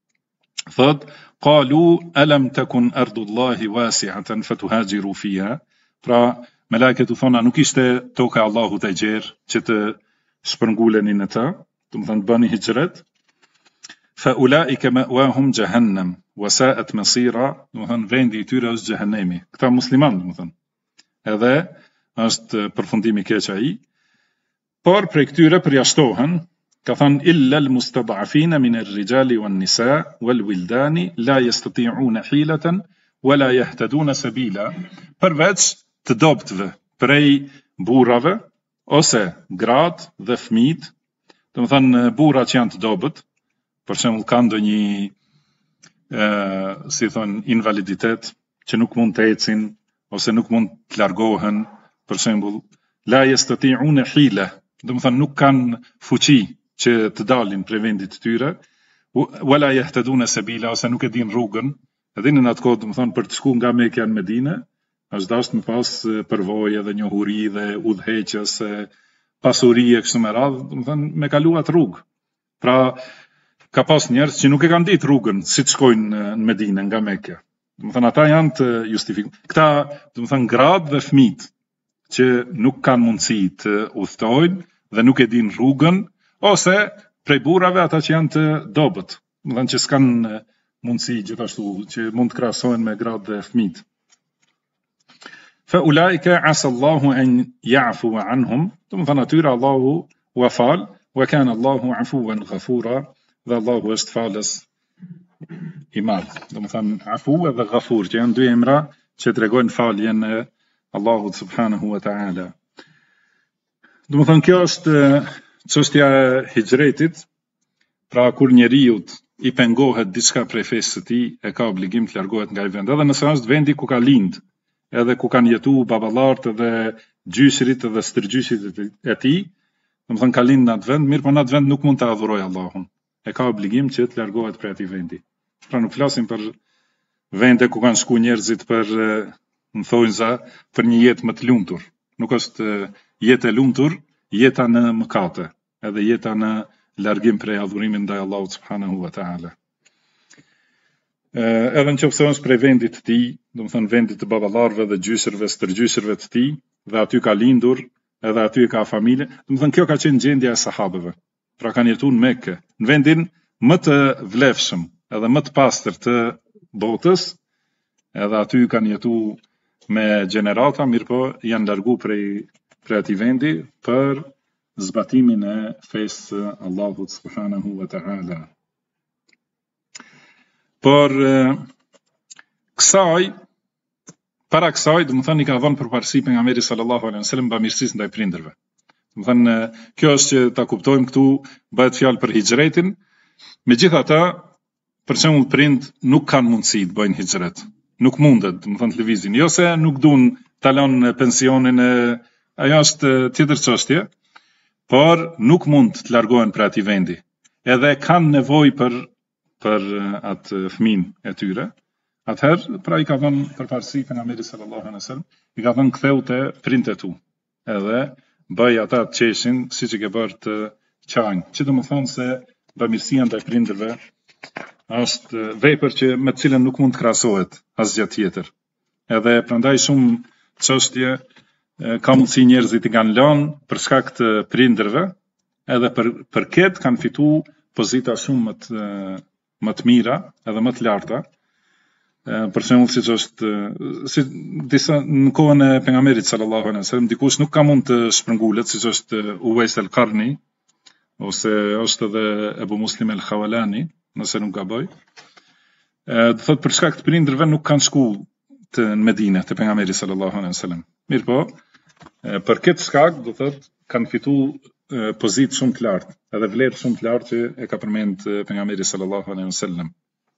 Thot qalu alam takun ardullahi wasi'atan fatuhajiru fiha. Pra melekët u thonë nuk ishte toka e Allahut e gjerë që të shpërnguleni në të, do të thonë bëni hijret. Fa ulaika ma'wahum jahannam wa sa'at masira, do të thonë vendi i tyre është xhehenemi. Këta musliman, do të thonë. Edhe është përfundimi keq ai, por prej këtyre përjashtohen, ka thënë illa al-mustad'afina min ar-rijali wan-nisa wal-wildani la yastati'una hilatan wala yahtaduna sabila, përveç të dobtëve prej burrave ose gratë dhe fëmijët, do të thënë burrat që janë të dobët, për shembull kanë ndonjë ë si thon invaliditet që nuk mund të ecin ose nuk mund të largohen, për shembull, la yastati'una hila, do të thonë nuk kanë fuqi që të dalin prej vendit të tyre, wala yahtaduna sabila, ose nuk e din rrugën, edhe në atë kohë, do të thonë për të shkuar nga Mekja në Medinë, është dashur të pas përvojë dhe njohuri dhe udhëheqjes, pasuri e kështu me radhë, do të thonë me kalu atë rrugë. Pra ka pas njerëz që nuk e kanë ditë rrugën si të shkojnë në Medinë nga Mekja. Do të thonë ata janë të justifikuar. Këta, do të thonë gratë dhe fëmijët që nuk kanë mundësi të udhtojnë dhe nuk e din rrugën, ose prej burrave ata që janë të dobët, do të thonë që s'kan mundësi gjithashtu që mund të krahasohen me gratë dhe fëmijët. Fa ulaika asa Allahu an ya'fu anhum, do të thonë atyre Allahu u fal, wa kana Allahu afuwan ghafura, dhe Allahu është falës i madh. Do të thonë afu dhe ghafur, që janë dy emra që tregojnë faljen e Allahut subhanahu wa ta'ala. Do të thonë kjo është çështja e hijretit, pra kur njeriu i pengohet diçka prej fesë së tij, e ka obligim të largohet nga ai vend, edhe nëse është vendi ku ka lind, edhe ku kanë jetuar baballarët edhe gjyshrit edhe stërgjyshrit e tij, do të thonë ka lind në atë vend, mirë po në atë vend nuk mund të adhurojë Allahun. E ka obligim që të largohet prej atij vendi. Pra nuk flasim për vende ku kanë shku njerëzit për në thonjza për një jetë më të lumtur. Nuk është jetë e lumtur, jeta në mëkate, edhe jeta në largim prej adhurimit ndaj Allahut subhanahu wa ta'ala. Edhe nëse është prej vendit të tij, do të thonë vendit të baballarëve dhe gjyshërve, stërgjyshërve të tij, dhe aty ka lindur, edhe aty ka familje, do të thonë kjo ka qenë gjendja e sahabëve. Pra kanë jetuar në Mekë, në vendin më të vlefshëm, edhe më të pastër të botës, edhe aty kanë jetuar me gjenerata, mirë po janë largu prej, prej atij vendi për zbatimin e fesë Allahut subhanahu wa ta'ala. Por kësaj, para kësaj, do të thonë i ka dhënë përparësi pejgamberi sallallahu alaihi wasallam bamirësisë ndaj prindërve. Do Do të thënë kjo është që ta kuptojmë këtu bëhet fjalë për hijretin. Megjithatë, për shembull prind nuk kanë mundësi të bëjnë hijret. Nuk mundet, do të thënë të lëvizin. Jo se nuk duan ta lënë pensionin, ajo është tjetër çështje, por nuk mund të largohen për atij vendi. Edhe kanë nevojë për për atë fëmijën e tyre. Atëherë, pra i ka dhënë përparësi pejgamberit sallallahu alaihi wasallam, i ka dhënë ktheu te prindët e tu. Edhe bëj ata të qeshin siç e ke bërë të qajnë. Që do të thonë se bamirësia ndaj prindërve është vepër që me të cilën nuk mund të krahasohet asgjë tjetër. Edhe prandaj shumë çështje ka mundësi njerëzit i kanë lënë për shkak të prindërve, edhe për për këtë kanë fituar pozita shumë më të më të mira, edhe më të larta. Për shembull siç është si disa në kohën e pejgamberit sallallahu alaihi wasallam dikush nuk ka mund të shpërngulet siç është Uwais al-Qarni ose është edhe Ebu Muslim al-Khawalani, nëse nuk gaboj. Do thotë për shkak të prindërve nuk kanë shku të në Medinë te pejgamberi sallallahu alaihi wasallam. Mirë po, për këtë shkak do thotë kanë fituar pozitë shumë të lartë, edhe vlerë shumë të lartë që e ka përmend pejgamberi sallallahu alaihi wasallam.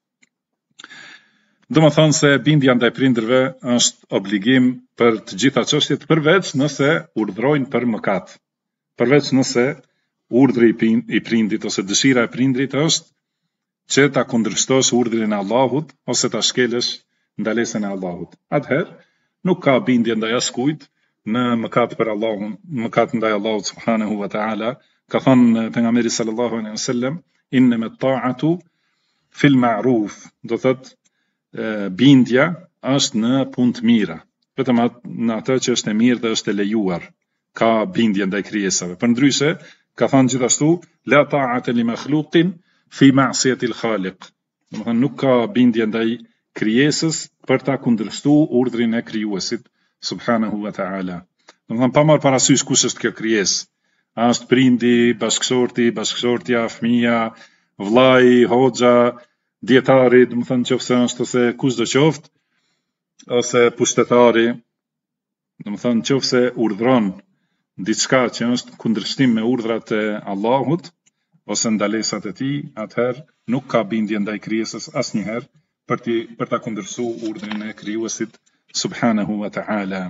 Do më thonë se bindja ndaj prindërve është obligim për të gjitha çështjet, përveç nëse urdhrojnë për mëkat. Përveç nëse urdhri i prindit ose dëshira e prindrit është që ta kundërshtosh urdhrin e Allahut ose ta shkelësh ndalesën e Allahut. Atëherë nuk ka bindje ndaj askujt në mëkat për Allahun, mëkat ndaj Allahut subhanahu wa taala. Ka thënë pejgamberi sallallahu alaihi wasallam, innamat ta'atu fil ma'ruf. Do thotë bindja është në punë të mira, vetëm në atë që është e mirë dhe është e lejuar, ka bindje ndaj krijesave. Përndryshe, ka thënë gjithashtu, la ta'ata li makhluqin fi ma'siyati al-khaliq. Do të thënë nuk ka bindje ndaj krijesës për ta kundërshtuar urdhrin e krijuesit subhanahu wa ta'ala. Do të thënë pa marrë parasysh kush është kjo krijesë. A është prindi, bashkëshorti, bashkëshortja, fëmia, vllai, hoxha, dietari, do të thënë nëse është ose kushdo qoftë, ose pushtetari, do të thënë nëse urdhron diçka që është kundërshtim me urdhrat e Allahut ose ndalesat e tij, atëherë nuk ka bindje ndaj krijesës asnjëherë për ti për ta kundërshtuar urdhrin e krijuesit subhanahu wa ta'ala.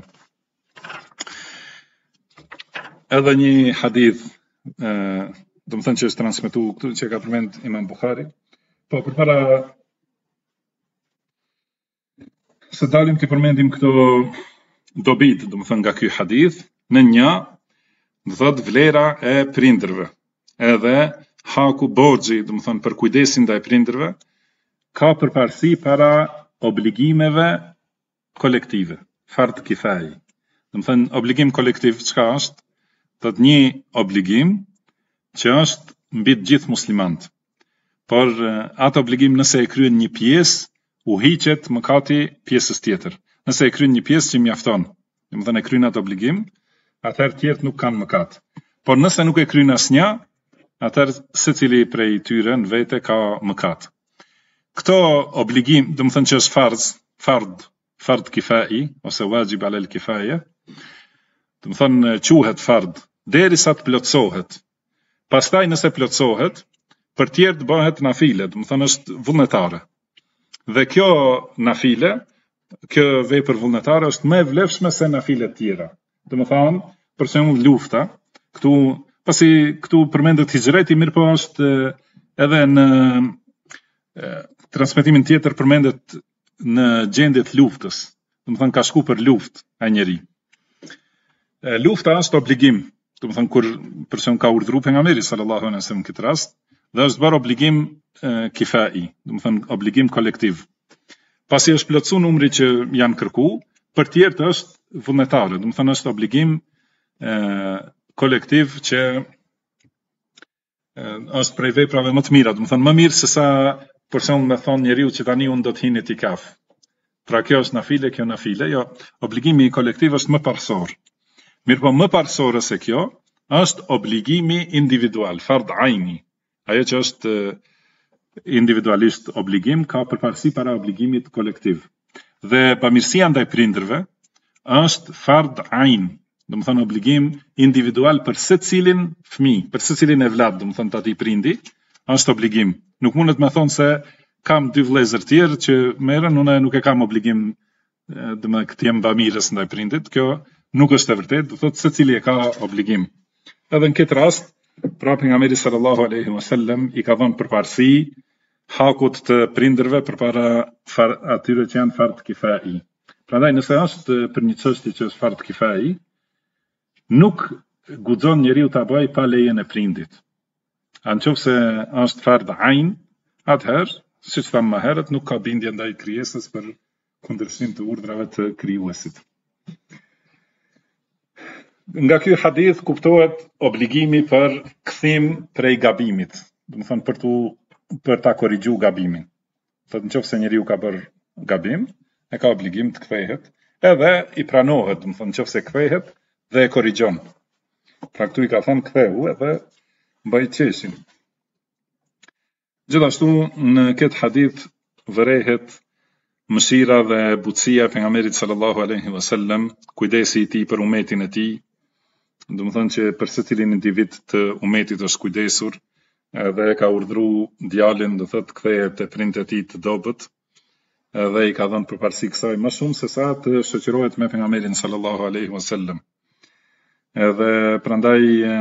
Edhe një hadith, do të thënë që është transmetuar këtu që ka përmend Imam Buhari. Po, për para se dalim të përmendim këto dobit, do më thënë nga ky hadith, në një, do thëtë vlera e prindërve, edhe haku borxhi, do më thënë për kujdesin ndaj prindërve, ka përparësi para obligimeve kolektive, fard kifai. Do më thënë obligim kolektiv, çka është? Do të një obligim që është mbi të gjithë muslimanët. Por atë obligim nëse e kryen një pjesë, u hiqet mëkati pjesës tjetër. Nëse e kryen një pjesë që mjafton, do të thënë e kryen atë obligim, atëherë tjerët nuk kanë mëkat. Por nëse nuk e kryen asnjë, atëherë secili prej tyre në vete ka mëkat. Këto obligim, do të thënë që është farz, fard, fard kifai ose wajib ala al-kifaya, do të thënë quhet fard derisa të plotësohet. Pastaj nëse plotësohet, për tjerë të bëhet nafile, do të thënë është vullnetare. Dhe kjo nafile, kjo vepër vullnetare është më e vlefshme se nafilet tjera. Do të thënë, për shembull lufta, këtu pasi këtu përmendet hijreti, mirë po është edhe në e, transmetimin tjetër përmendet në gjendje të luftës. Do të thënë ka shku për luftë ai njeri. E, lufta është obligim, do të thënë kur për shembull ka urdhëruar pejgamberi sallallahu alaihi wasallam këtë rast, dhe është bërë obligim e, kifai, do të thënë obligim kolektiv. Pasi është plotësuar numri që janë kërku, për tjerë është vullnetare, do të thënë është obligim e, kolektiv që e, është prej veprave më të mira, do të thënë më mirë se sa për shembull me thonë njeriu që tani unë do të hinë itikaf. Pra kjo është nafile, kjo nafile, jo, obligimi kolektiv është më parsor. Mirë po më parsore se kjo është obligimi individual, fard aini. Ajo që është individualisht obligim ka përparësi para obligimit kolektiv. Dhe bamirësia ndaj prindërve është fard ain, do të thënë obligim individual për secilin fëmijë, për secilin evlad, do të thënë tati prindi, është obligim. Nuk mundet me thonë se kam dy vëllezër tjerë që merren, unë nuk e kam obligim do të këtë jem bamirës ndaj prindit. Kjo nuk është e vërtetë, do thotë secili e ka obligim. Edhe në këtë rast, pra pejgamberi sallallahu alaihi wasallam i ka dhënë përparësi hakut të prindërve përpara far, atyre që janë fard kifai. Prandaj nëse është për një çështje që është fard kifai, nuk guxon njeriu ta bëjë pa lejen e prindit. Nëse është fard ain, atëherë, siç thamë më herët, nuk ka bindje ndaj krijesës për kundërshtim të urdhrave të krijuesit. Nga ky hadith kuptohet obligimi për kthim prej gabimit, do të thonë për tu për ta korrigjuar gabimin. Thotë nëse njeriu ka bërë gabim, e ka obligim të kthehet, edhe i pranohet, do të thonë nëse kthehet dhe e korrigjon. Pra këtu i ka thënë ktheu edhe mbaj qeshin. Gjithashtu në këtë hadith vërehet mëshira dhe butësia e pejgamberit sallallahu alaihi wasallam, kujdesi i tij për umetin e tij. Do të thonë që për secilin individ të umetit është kujdesur, edhe ka urdhëruar djalin, do thotë kthehet te prindët e tij të dobët, edhe i ka dhënë përparësi kësaj më shumë se sa të shoqërohet me pejgamberin sallallahu alaihi wasallam. Edhe prandaj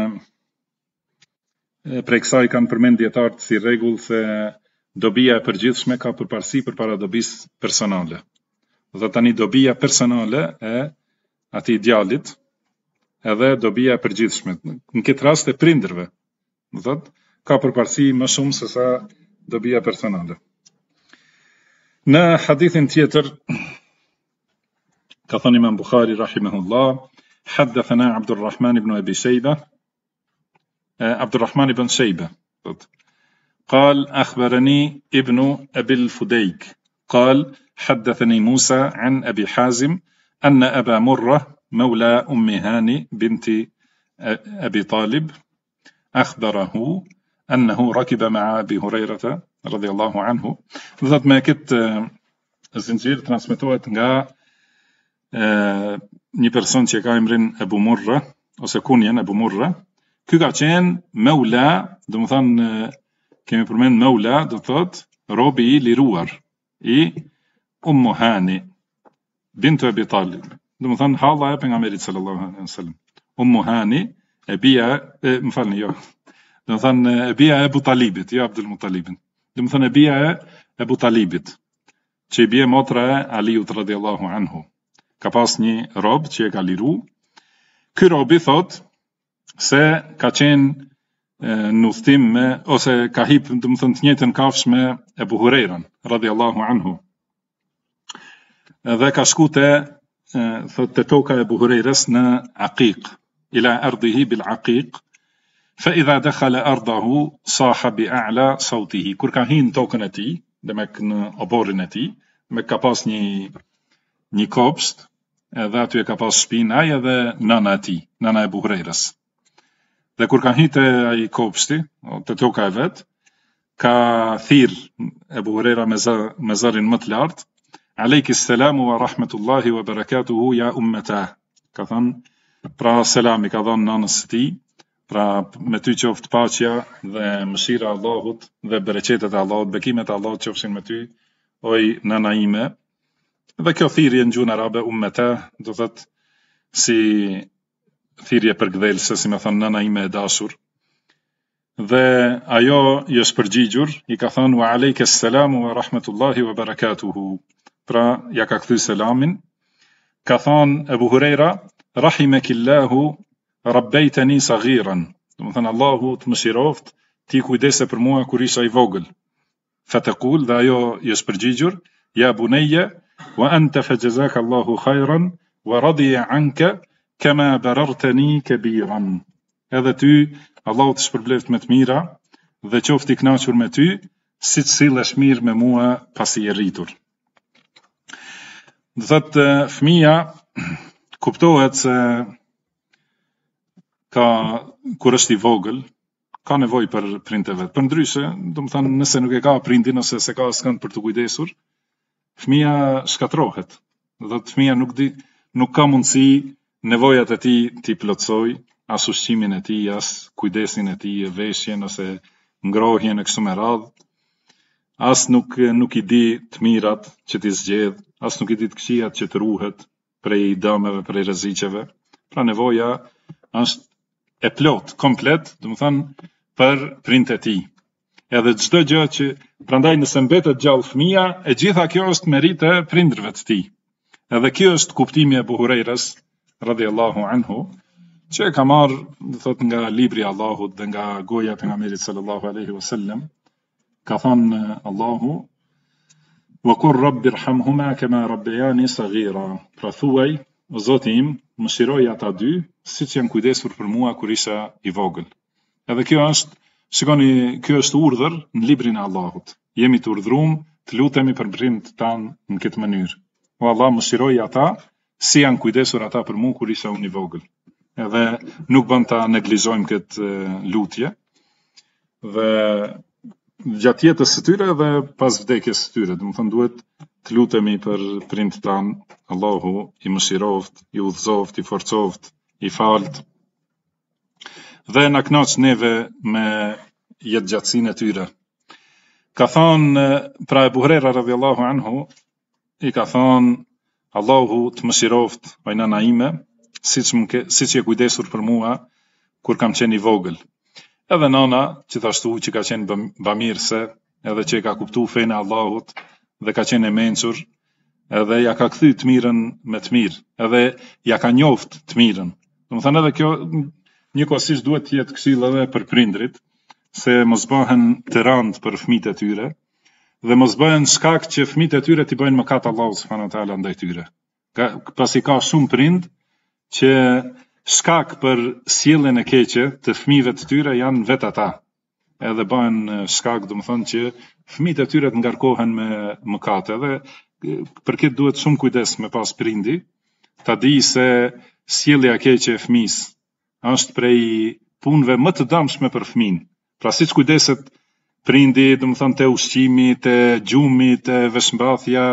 prej kësaj kanë përmend dietarët si rregull se dobia e përgjithshme ka përparësi përpara dobisë personale. Do tani dobia personale e atij djalit edhe dobia e përgjithshme. Në këtë rast e prindërve, do thotë, ka përparësi më shumë se sa dobia personale. Në hadithin tjetër ka thënë Imam Bukhari rahimahullah, حدثنا عبد الرحمن بن أبي شيبة عبد الرحمن بن شيبة قال أخبرني ابن أبي الفديك قال حدثني موسى عن أبي حازم أن أبا مرة مولى أم هاني بنت أبي طالب أخبره أنه ركب مع أبي هريرة رضي الله عنه. ذات ما كنت الزنجير transmetohet nga një person që ka emrin Abu Murra ose kunjen Abu Murra. Ky ka qenë Maula, do të thonë kemi përmend Maula, do thotë robi i liruar i Ummu Hani bint Abi Talib. Do të thonë halla e pejgamberit sallallahu alaihi wasallam. Ummu Hani e bia, e, më falni, jo. Do të thonë e bia e Abu Talibit, jo Abdul Muttalibin. Do të thonë e bia e Abu Talibit, që i bie motra e Aliut radhiyallahu anhu. Ka pas një rob që e ka liru. Ky robi thot se ka qenë në udhtim me, ose ka hip, do të thonë të njëjtën kafsh me Ebu Hurejran radhiyallahu anhu. Dhe ka shku te thot te toka e Ebu Hurejrës në Aqiq, ila ardhihi bil Aqiq, fa idha dakhala ardahu saha bi a'la sautihi. Kur ka hyrë në tokën e tij, dhe me në oborrin e tij, me ka pas një një kopsht, edhe aty e ka pas shpinë ai edhe nana e tij, nana e Ebu Hurejrës. Dhe kur ka hyrë te ai kopshti, te toka e vet, ka thirr Ebu Hurejra me zë, me zërin më të lartë, Alejki selamu wa rahmetullahi wa barakatuhu ja ummeta. Ka thënë, pra selami ka dhënë nanës së tij, pra me ty qoftë paqja dhe mëshira e Allahut dhe bereqetet e Allahut, bekimet e Allahut qofshin me ty, oj nana ime. Dhe kjo thirrje në gjuhën arabe ummeta, do thotë si thirrje përkthelse, si më thon nana ime e dashur. Dhe ajo i është përgjigjur, i ka thënë wa alejke selamu wa rahmetullahi wa barakatuhu. Pra ja ka kthy selamin. Ka thënë Ebu Hurejra, rahimekillahu rabbejtani saghiran. Do të thënë Allahu të mëshiroft, ti kujdese për mua kur isha i vogël. Fatekul, dhe ajo i është përgjigjur, ja bunayya wa anta fajazaka Allahu khairan wa radiya anka kama barartani kabiran. Edhe ty Allahu të shpërbleft me të mira dhe qoftë i kënaqur me ty, siç sillesh mirë me mua pasi je rritur. Do thotë fëmia kuptohet se ka kur është i vogël, ka nevojë për prindët e vet. Përndryshe, do të thënë nëse nuk e ka prindin ose se ka askënd për të kujdesur, fëmia shkatrohet. Do thotë fëmia nuk di, nuk ka mundësi nevojat e tij t'i plotësoj, as ushqimin e tij, as kujdesin e tij, veshjen ose ngrohjen e kështu me radhë, as nuk nuk i di të mirat që t'i zgjedh, as nuk i di të këqijat që të ruhet prej dëmeve, prej rreziqeve. Pra nevoja është e plot, komplet, do të thënë për prindët e tij. Edhe çdo gjë që prandaj nëse mbetet gjallë fëmia, e gjitha kjo është merit e prindërve të tij. Edhe kjo është kuptimi e Abu Hurajras radhiyallahu anhu, që e ka marrë, do thot, nga libri i Allahut dhe nga goja e pejgamberit sallallahu alaihi wasallam. Ka thënë Allahu: "Wa qur rabbi irhamhuma kama rabbayani saghira." Pra thuaj, o Zoti im, mëshiroj ata dy, siç janë kujdesur për mua kur isha i vogël. Edhe kjo është, shikoni, kjo është urdhër në librin e Allahut. Jemi të urdhëruar të lutemi për prindërit tanë në këtë mënyrë. O Allah, mëshiroj ata si janë kujdesur ata për mua kur isha unë i vogël. Edhe nuk bën ta neglizhojmë këtë lutje. Dhe gjatë jetës së tyre dhe pas vdekjes së tyre, do të thënë duhet të lutemi për prindërit tanë, Allahu i mëshiroft, i udhëzoft, i forcoft, i falt, dhe na kënaq neve me jetëgjatësinë e tyre. Ka thonë, pra Abu Hurajra radhiyallahu anhu i ka thonë: Allahu të mëshiroft o nëna ime, siç më siç je kujdesur për mua kur kam qenë i vogël. Edhe nana, gjithashtu që ka qenë bamirëse, edhe që ka kuptuar fenë e Allahut dhe ka qenë e mençur, edhe ja ka kthy të mirën me të mirë, edhe ja ka njoft të mirën. Domethënë edhe kjo njëkohësisht duhet të jetë këshill edhe për prindrit, se mos bëhen të rënd për fëmijët e tyre dhe mos bëhen shkak që fëmijët e tyre t'i bëjnë mëkat Allahut subhanahu wa taala ndaj tyre. Ka, pasi ka shumë prind që shkak për sjelljen e keqe të fëmijëve të tyre janë vetë ata. Edhe bëhen shkak, domethënë, që fëmijët e tyre të ngarkohen me mëkate. Dhe për këtë duhet shumë kujdes me pas prindi, ta di se sjellja e keqe e fëmijës është prej punëve më të dëmshme për fëmin. Pra siç kujdeset prindi, domethënë, te ushqimi, te gjumi, te veshmbathja,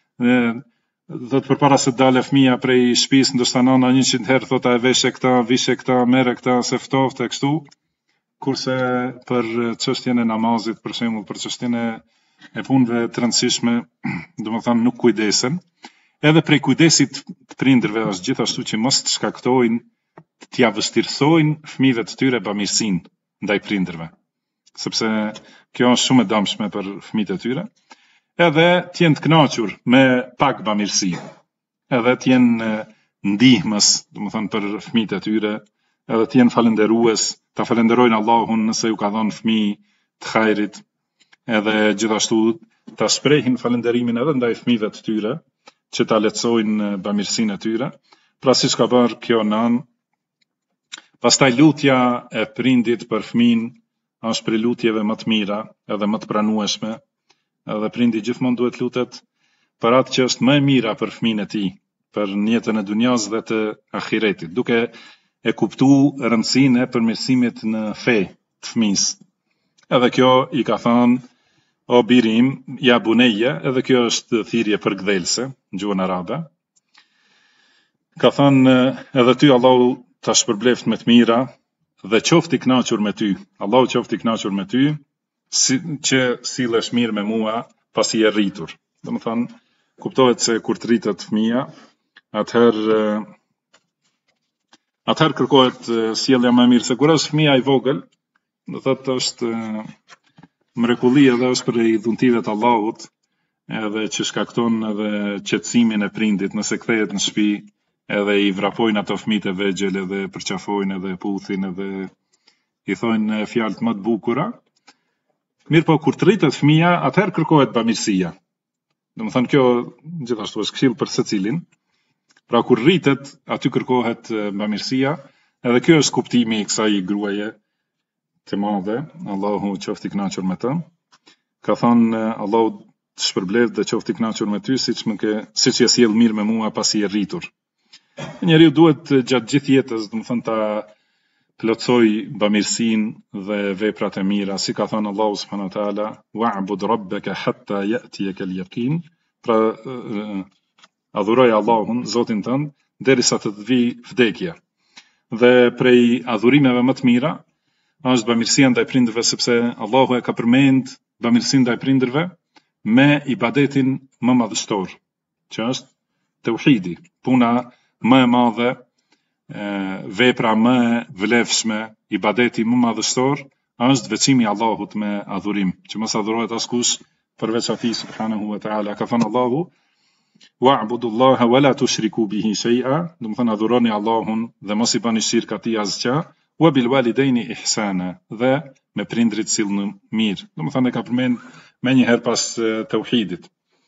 dhe të përpara se të dalë fëmia prej shtëpisë, ndoshta nana njëqind herë thotë e veshe këta, vishe këta, merre këta, se ftoft e kështu, kurse për çështjen e namazit, për shembull, për çështjen e e punëve të rëndësishme, domethënë nuk kujdesen. Edhe prej kujdesit të prindërve është gjithashtu që mos të shkaktojnë, t'ja vështirësojnë fëmijëve të tyre bamirësinë ndaj prindërve, sepse kjo është shumë e dëmshme për fëmijët e tyre. Edhe t'jenë të kënaqur me pak bamirësi, edhe t'jenë ndihmës, domethënë, për fëmijët e tyre, edhe t'jenë falënderues, ta falenderojnë Allahun nëse ju ka dhënë fëmijë të hajrit, edhe gjithashtu ta shprehin falënderimin edhe ndaj fëmijëve të tyre, që ta lehtësojnë bamirësinë e tyre. Pra siç ka bërë kjo nan, pastaj lutja e prindit për fëmin është për lutjeve më të mira edhe më të pranueshme, edhe prindi gjithmonë duhet lutet për atë që është më e mira për fëmin e tij, për jetën e dunjas dhe të ahiretit, duke e kuptuar rëndësinë e përmirësimit në fe të fëmijës. Edhe kjo i ka thënë: o birim, ja buneje, edhe kjo është thirrje përkthelse në gjuhën arabe. Ka thënë edhe ty Allahu ta shpërbleft me të mira dhe qofti i kënaqur me ty. Allahu qofti i kënaqur me ty, si, që sillesh mirë me mua pasi je rritur. Domethënë, kuptohet se kur të rritet fëmia, atëherë atëherë kërkohet sjellja më e mirë, se kur është fëmia i vogël, do thotë është mrekulli edhe është për i dhuntive të Allahut, edhe që shkakton edhe qetësimin e prindit nëse kthehet në shtëpi, edhe i vrapojnë ato fëmijët e vegjël, edhe përqafojnë, edhe puthin, edhe i thojnë fjalë më të bukura. Mirë po, kur të rritet fëmia, atëherë kërkohet bamirësia. Domethënë kjo gjithashtu është këshill për secilin. Pra kur rritet, aty kërkohet bamirësia, edhe kjo është kuptimi i kësaj gruaje të madhe, Allahu qofti i kënaqur me të. Ka thënë Allahu të shpërbleft dhe qofti i kënaqur me ty, siç më ke, siç je sjell mirë me mua pasi je rritur. Njeriu duhet gjatë gjithë jetës, domethënë, ta plotsoj bamirësinë dhe veprat e mira, si ka thënë Allahu subhanahu wa taala: wa'bud rabbaka hatta ya'tiyaka al-yaqin. Pra adhuroj Allahun, Zotin tënd, derisa të të vi vdekja. Dhe prej adhurimeve më të mira është bamirësia ndaj prindërve, sepse Allahu e ka përmend bamirësinë ndaj prindërve me ibadetin më madhështor, që është tauhidi, puna më e madhe, vepra më e vlefshme, ibadeti më madhështor është veçimi i Allahut me adhurim, që mos adhurohet askush përveç atij subhanahu wa taala. Ka thënë Allahu: "Wa'budullaha wa la tushriku bihi shay'a", do të thënë adhuroni Allahun dhe mos i bani shirk atij asgjë, wa bil walidaini ihsana, dhe me prindrit sillni mirë. Do të thënë e ka përmend më një herë pas tauhidit.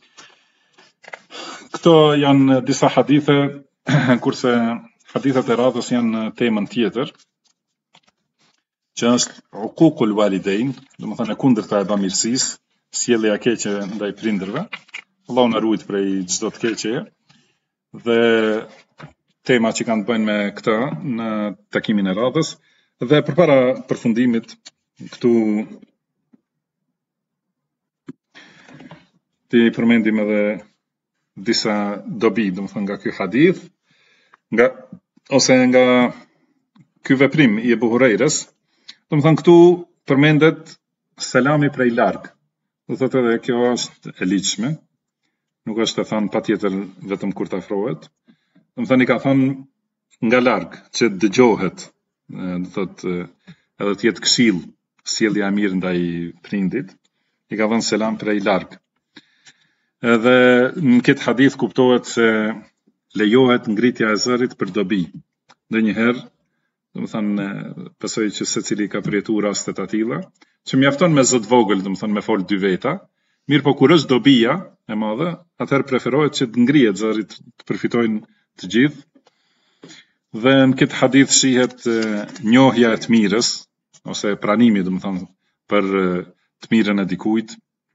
Këto janë disa hadithe, kurse hadithet e radhës janë temën tjetër, që është uququl walidain, do të thënë kundërta e bamirësisë, sjellja e keqe ndaj prindërve. Allahu na ruaj prej çdo të keqeje. Dhe tema që kanë të bëjnë me këtë në takimin e radhës. Dhe përpara përfundimit, këtu ti përmendim edhe disa dobi, do të thënë nga ky hadith, nga ose nga ky veprim i Ebu Hurajrës. Do të thënë këtu përmendet selami prej larg. Do thotë edhe kjo është e ligjshme, nuk është të thënë patjetër vetëm kur të afrohet. Do të thënë i ka thënë nga larg, që dëgjohet, do thotë edhe të jetë këshill, sjellja e mirë ndaj prindit, i ka thënë selam prej larg. Edhe në këtë hadith kuptohet se lejohet ngritja e zërit për dobi. Ndonjëherë, do të thënë, besoj që secili ka përjetuar rastet të tilla, që mjafton me zot vogël, do të thënë me fol dy veta, mirë po kur është dobia e madhe, atëherë preferohet që të ngrihet zëri, të përfitojnë të gjithë. Dhe në këtë hadith shihet njohja e të mirës, ose pranimi, do të thënë, për të mirën e dikujt,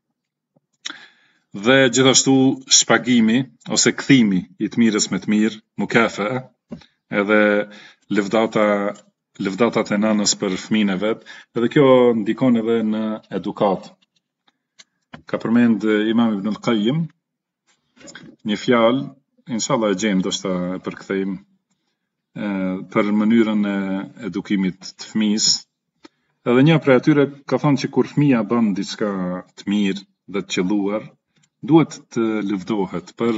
dhe gjithashtu shpagimi ose kthimi i të mirës me të mirë, mukafa, edhe lëvdata lëvdatat e nanës për fëmijën e vet, edhe kjo ndikon edhe në edukat. Ka përmend Imam Ibn al-Qayyim një fjalë, inshallah e gjejmë, do shta e përkthejmë, për mënyrën e edukimit të fëmijës. Edhe një prej atyre ka thënë që kur fëmija bën diçka të mirë dhe të qelluar, duhet të lëvdohet për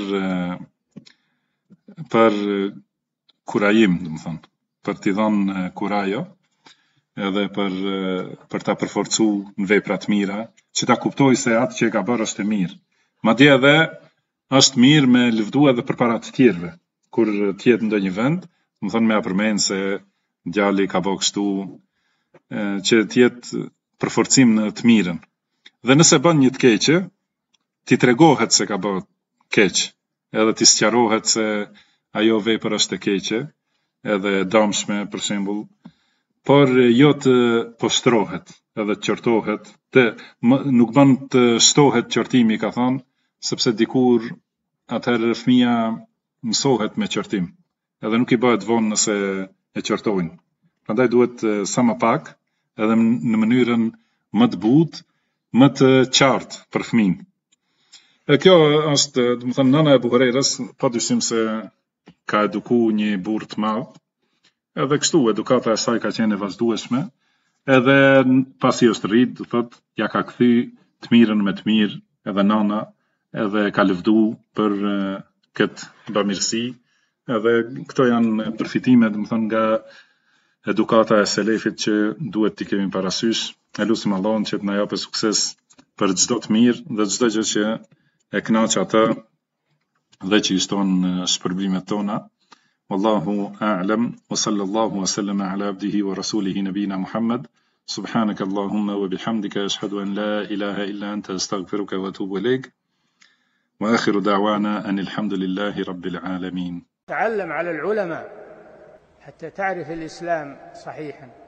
për kurajim, do të thënë, për t'i dhënë kurajo, edhe për për ta përforcuar në vepra të mira, që ta kuptoj se atë që e ka bërë është e mirë. Madje edhe është mirë me lëvdu edhe përpara të tjerëve, kur të jetë në ndonjë vend, do të thënë me apërmend se djali ka bërë kështu, që të jetë përforcim në të mirën. Dhe nëse bën një të keqe, ti tregohet se ka bërë keq, edhe ti sqarohet se ajo vepër është e keqe, edhe dëmshme për shembull, por jo të poshtrohet, edhe të qortohet, të nuk bën të shtohet qortimi, ka thënë, sepse dikur atëherë fëmia mësohet me qortim, edhe nuk i bëhet vonë nëse e qortojnë. Prandaj duhet sa më pak, edhe në mënyrën më të butë, më të qartë për fëmin. E kjo është, do të thënë, nëna e Ebu Hurajrës, padyshim se ka eduku një burr të madh, edhe kështu edukata e saj ka qenë e vazhdueshme, edhe pasi është rrit, do thotë, ja ka kthy të mirën me të mirë, edhe nana, edhe ka lëvdu për këtë bamirësi, edhe këto janë përfitime, do të thënë, nga edukata e selefit që duhet t'i kemi parasysh. E lutim Allahun që të na japë sukses për çdo të mirë dhe çdo gjë që e kënaq atë dhe që i shton shpërblimet tona. Wallahu a'lam, wa sallallahu wa sallama ala abdihi wa rasulihi nabina Muhammad. Subhanaka Allahumma wa bihamdika ashhadu an la ilaha illa anta astaghfiruka wa atubu ilayk. Wa akhiru da'wana anil hamdulillahi rabbil alamin. تعلم على العلماء حتى تعرف الإسلام صحيحا.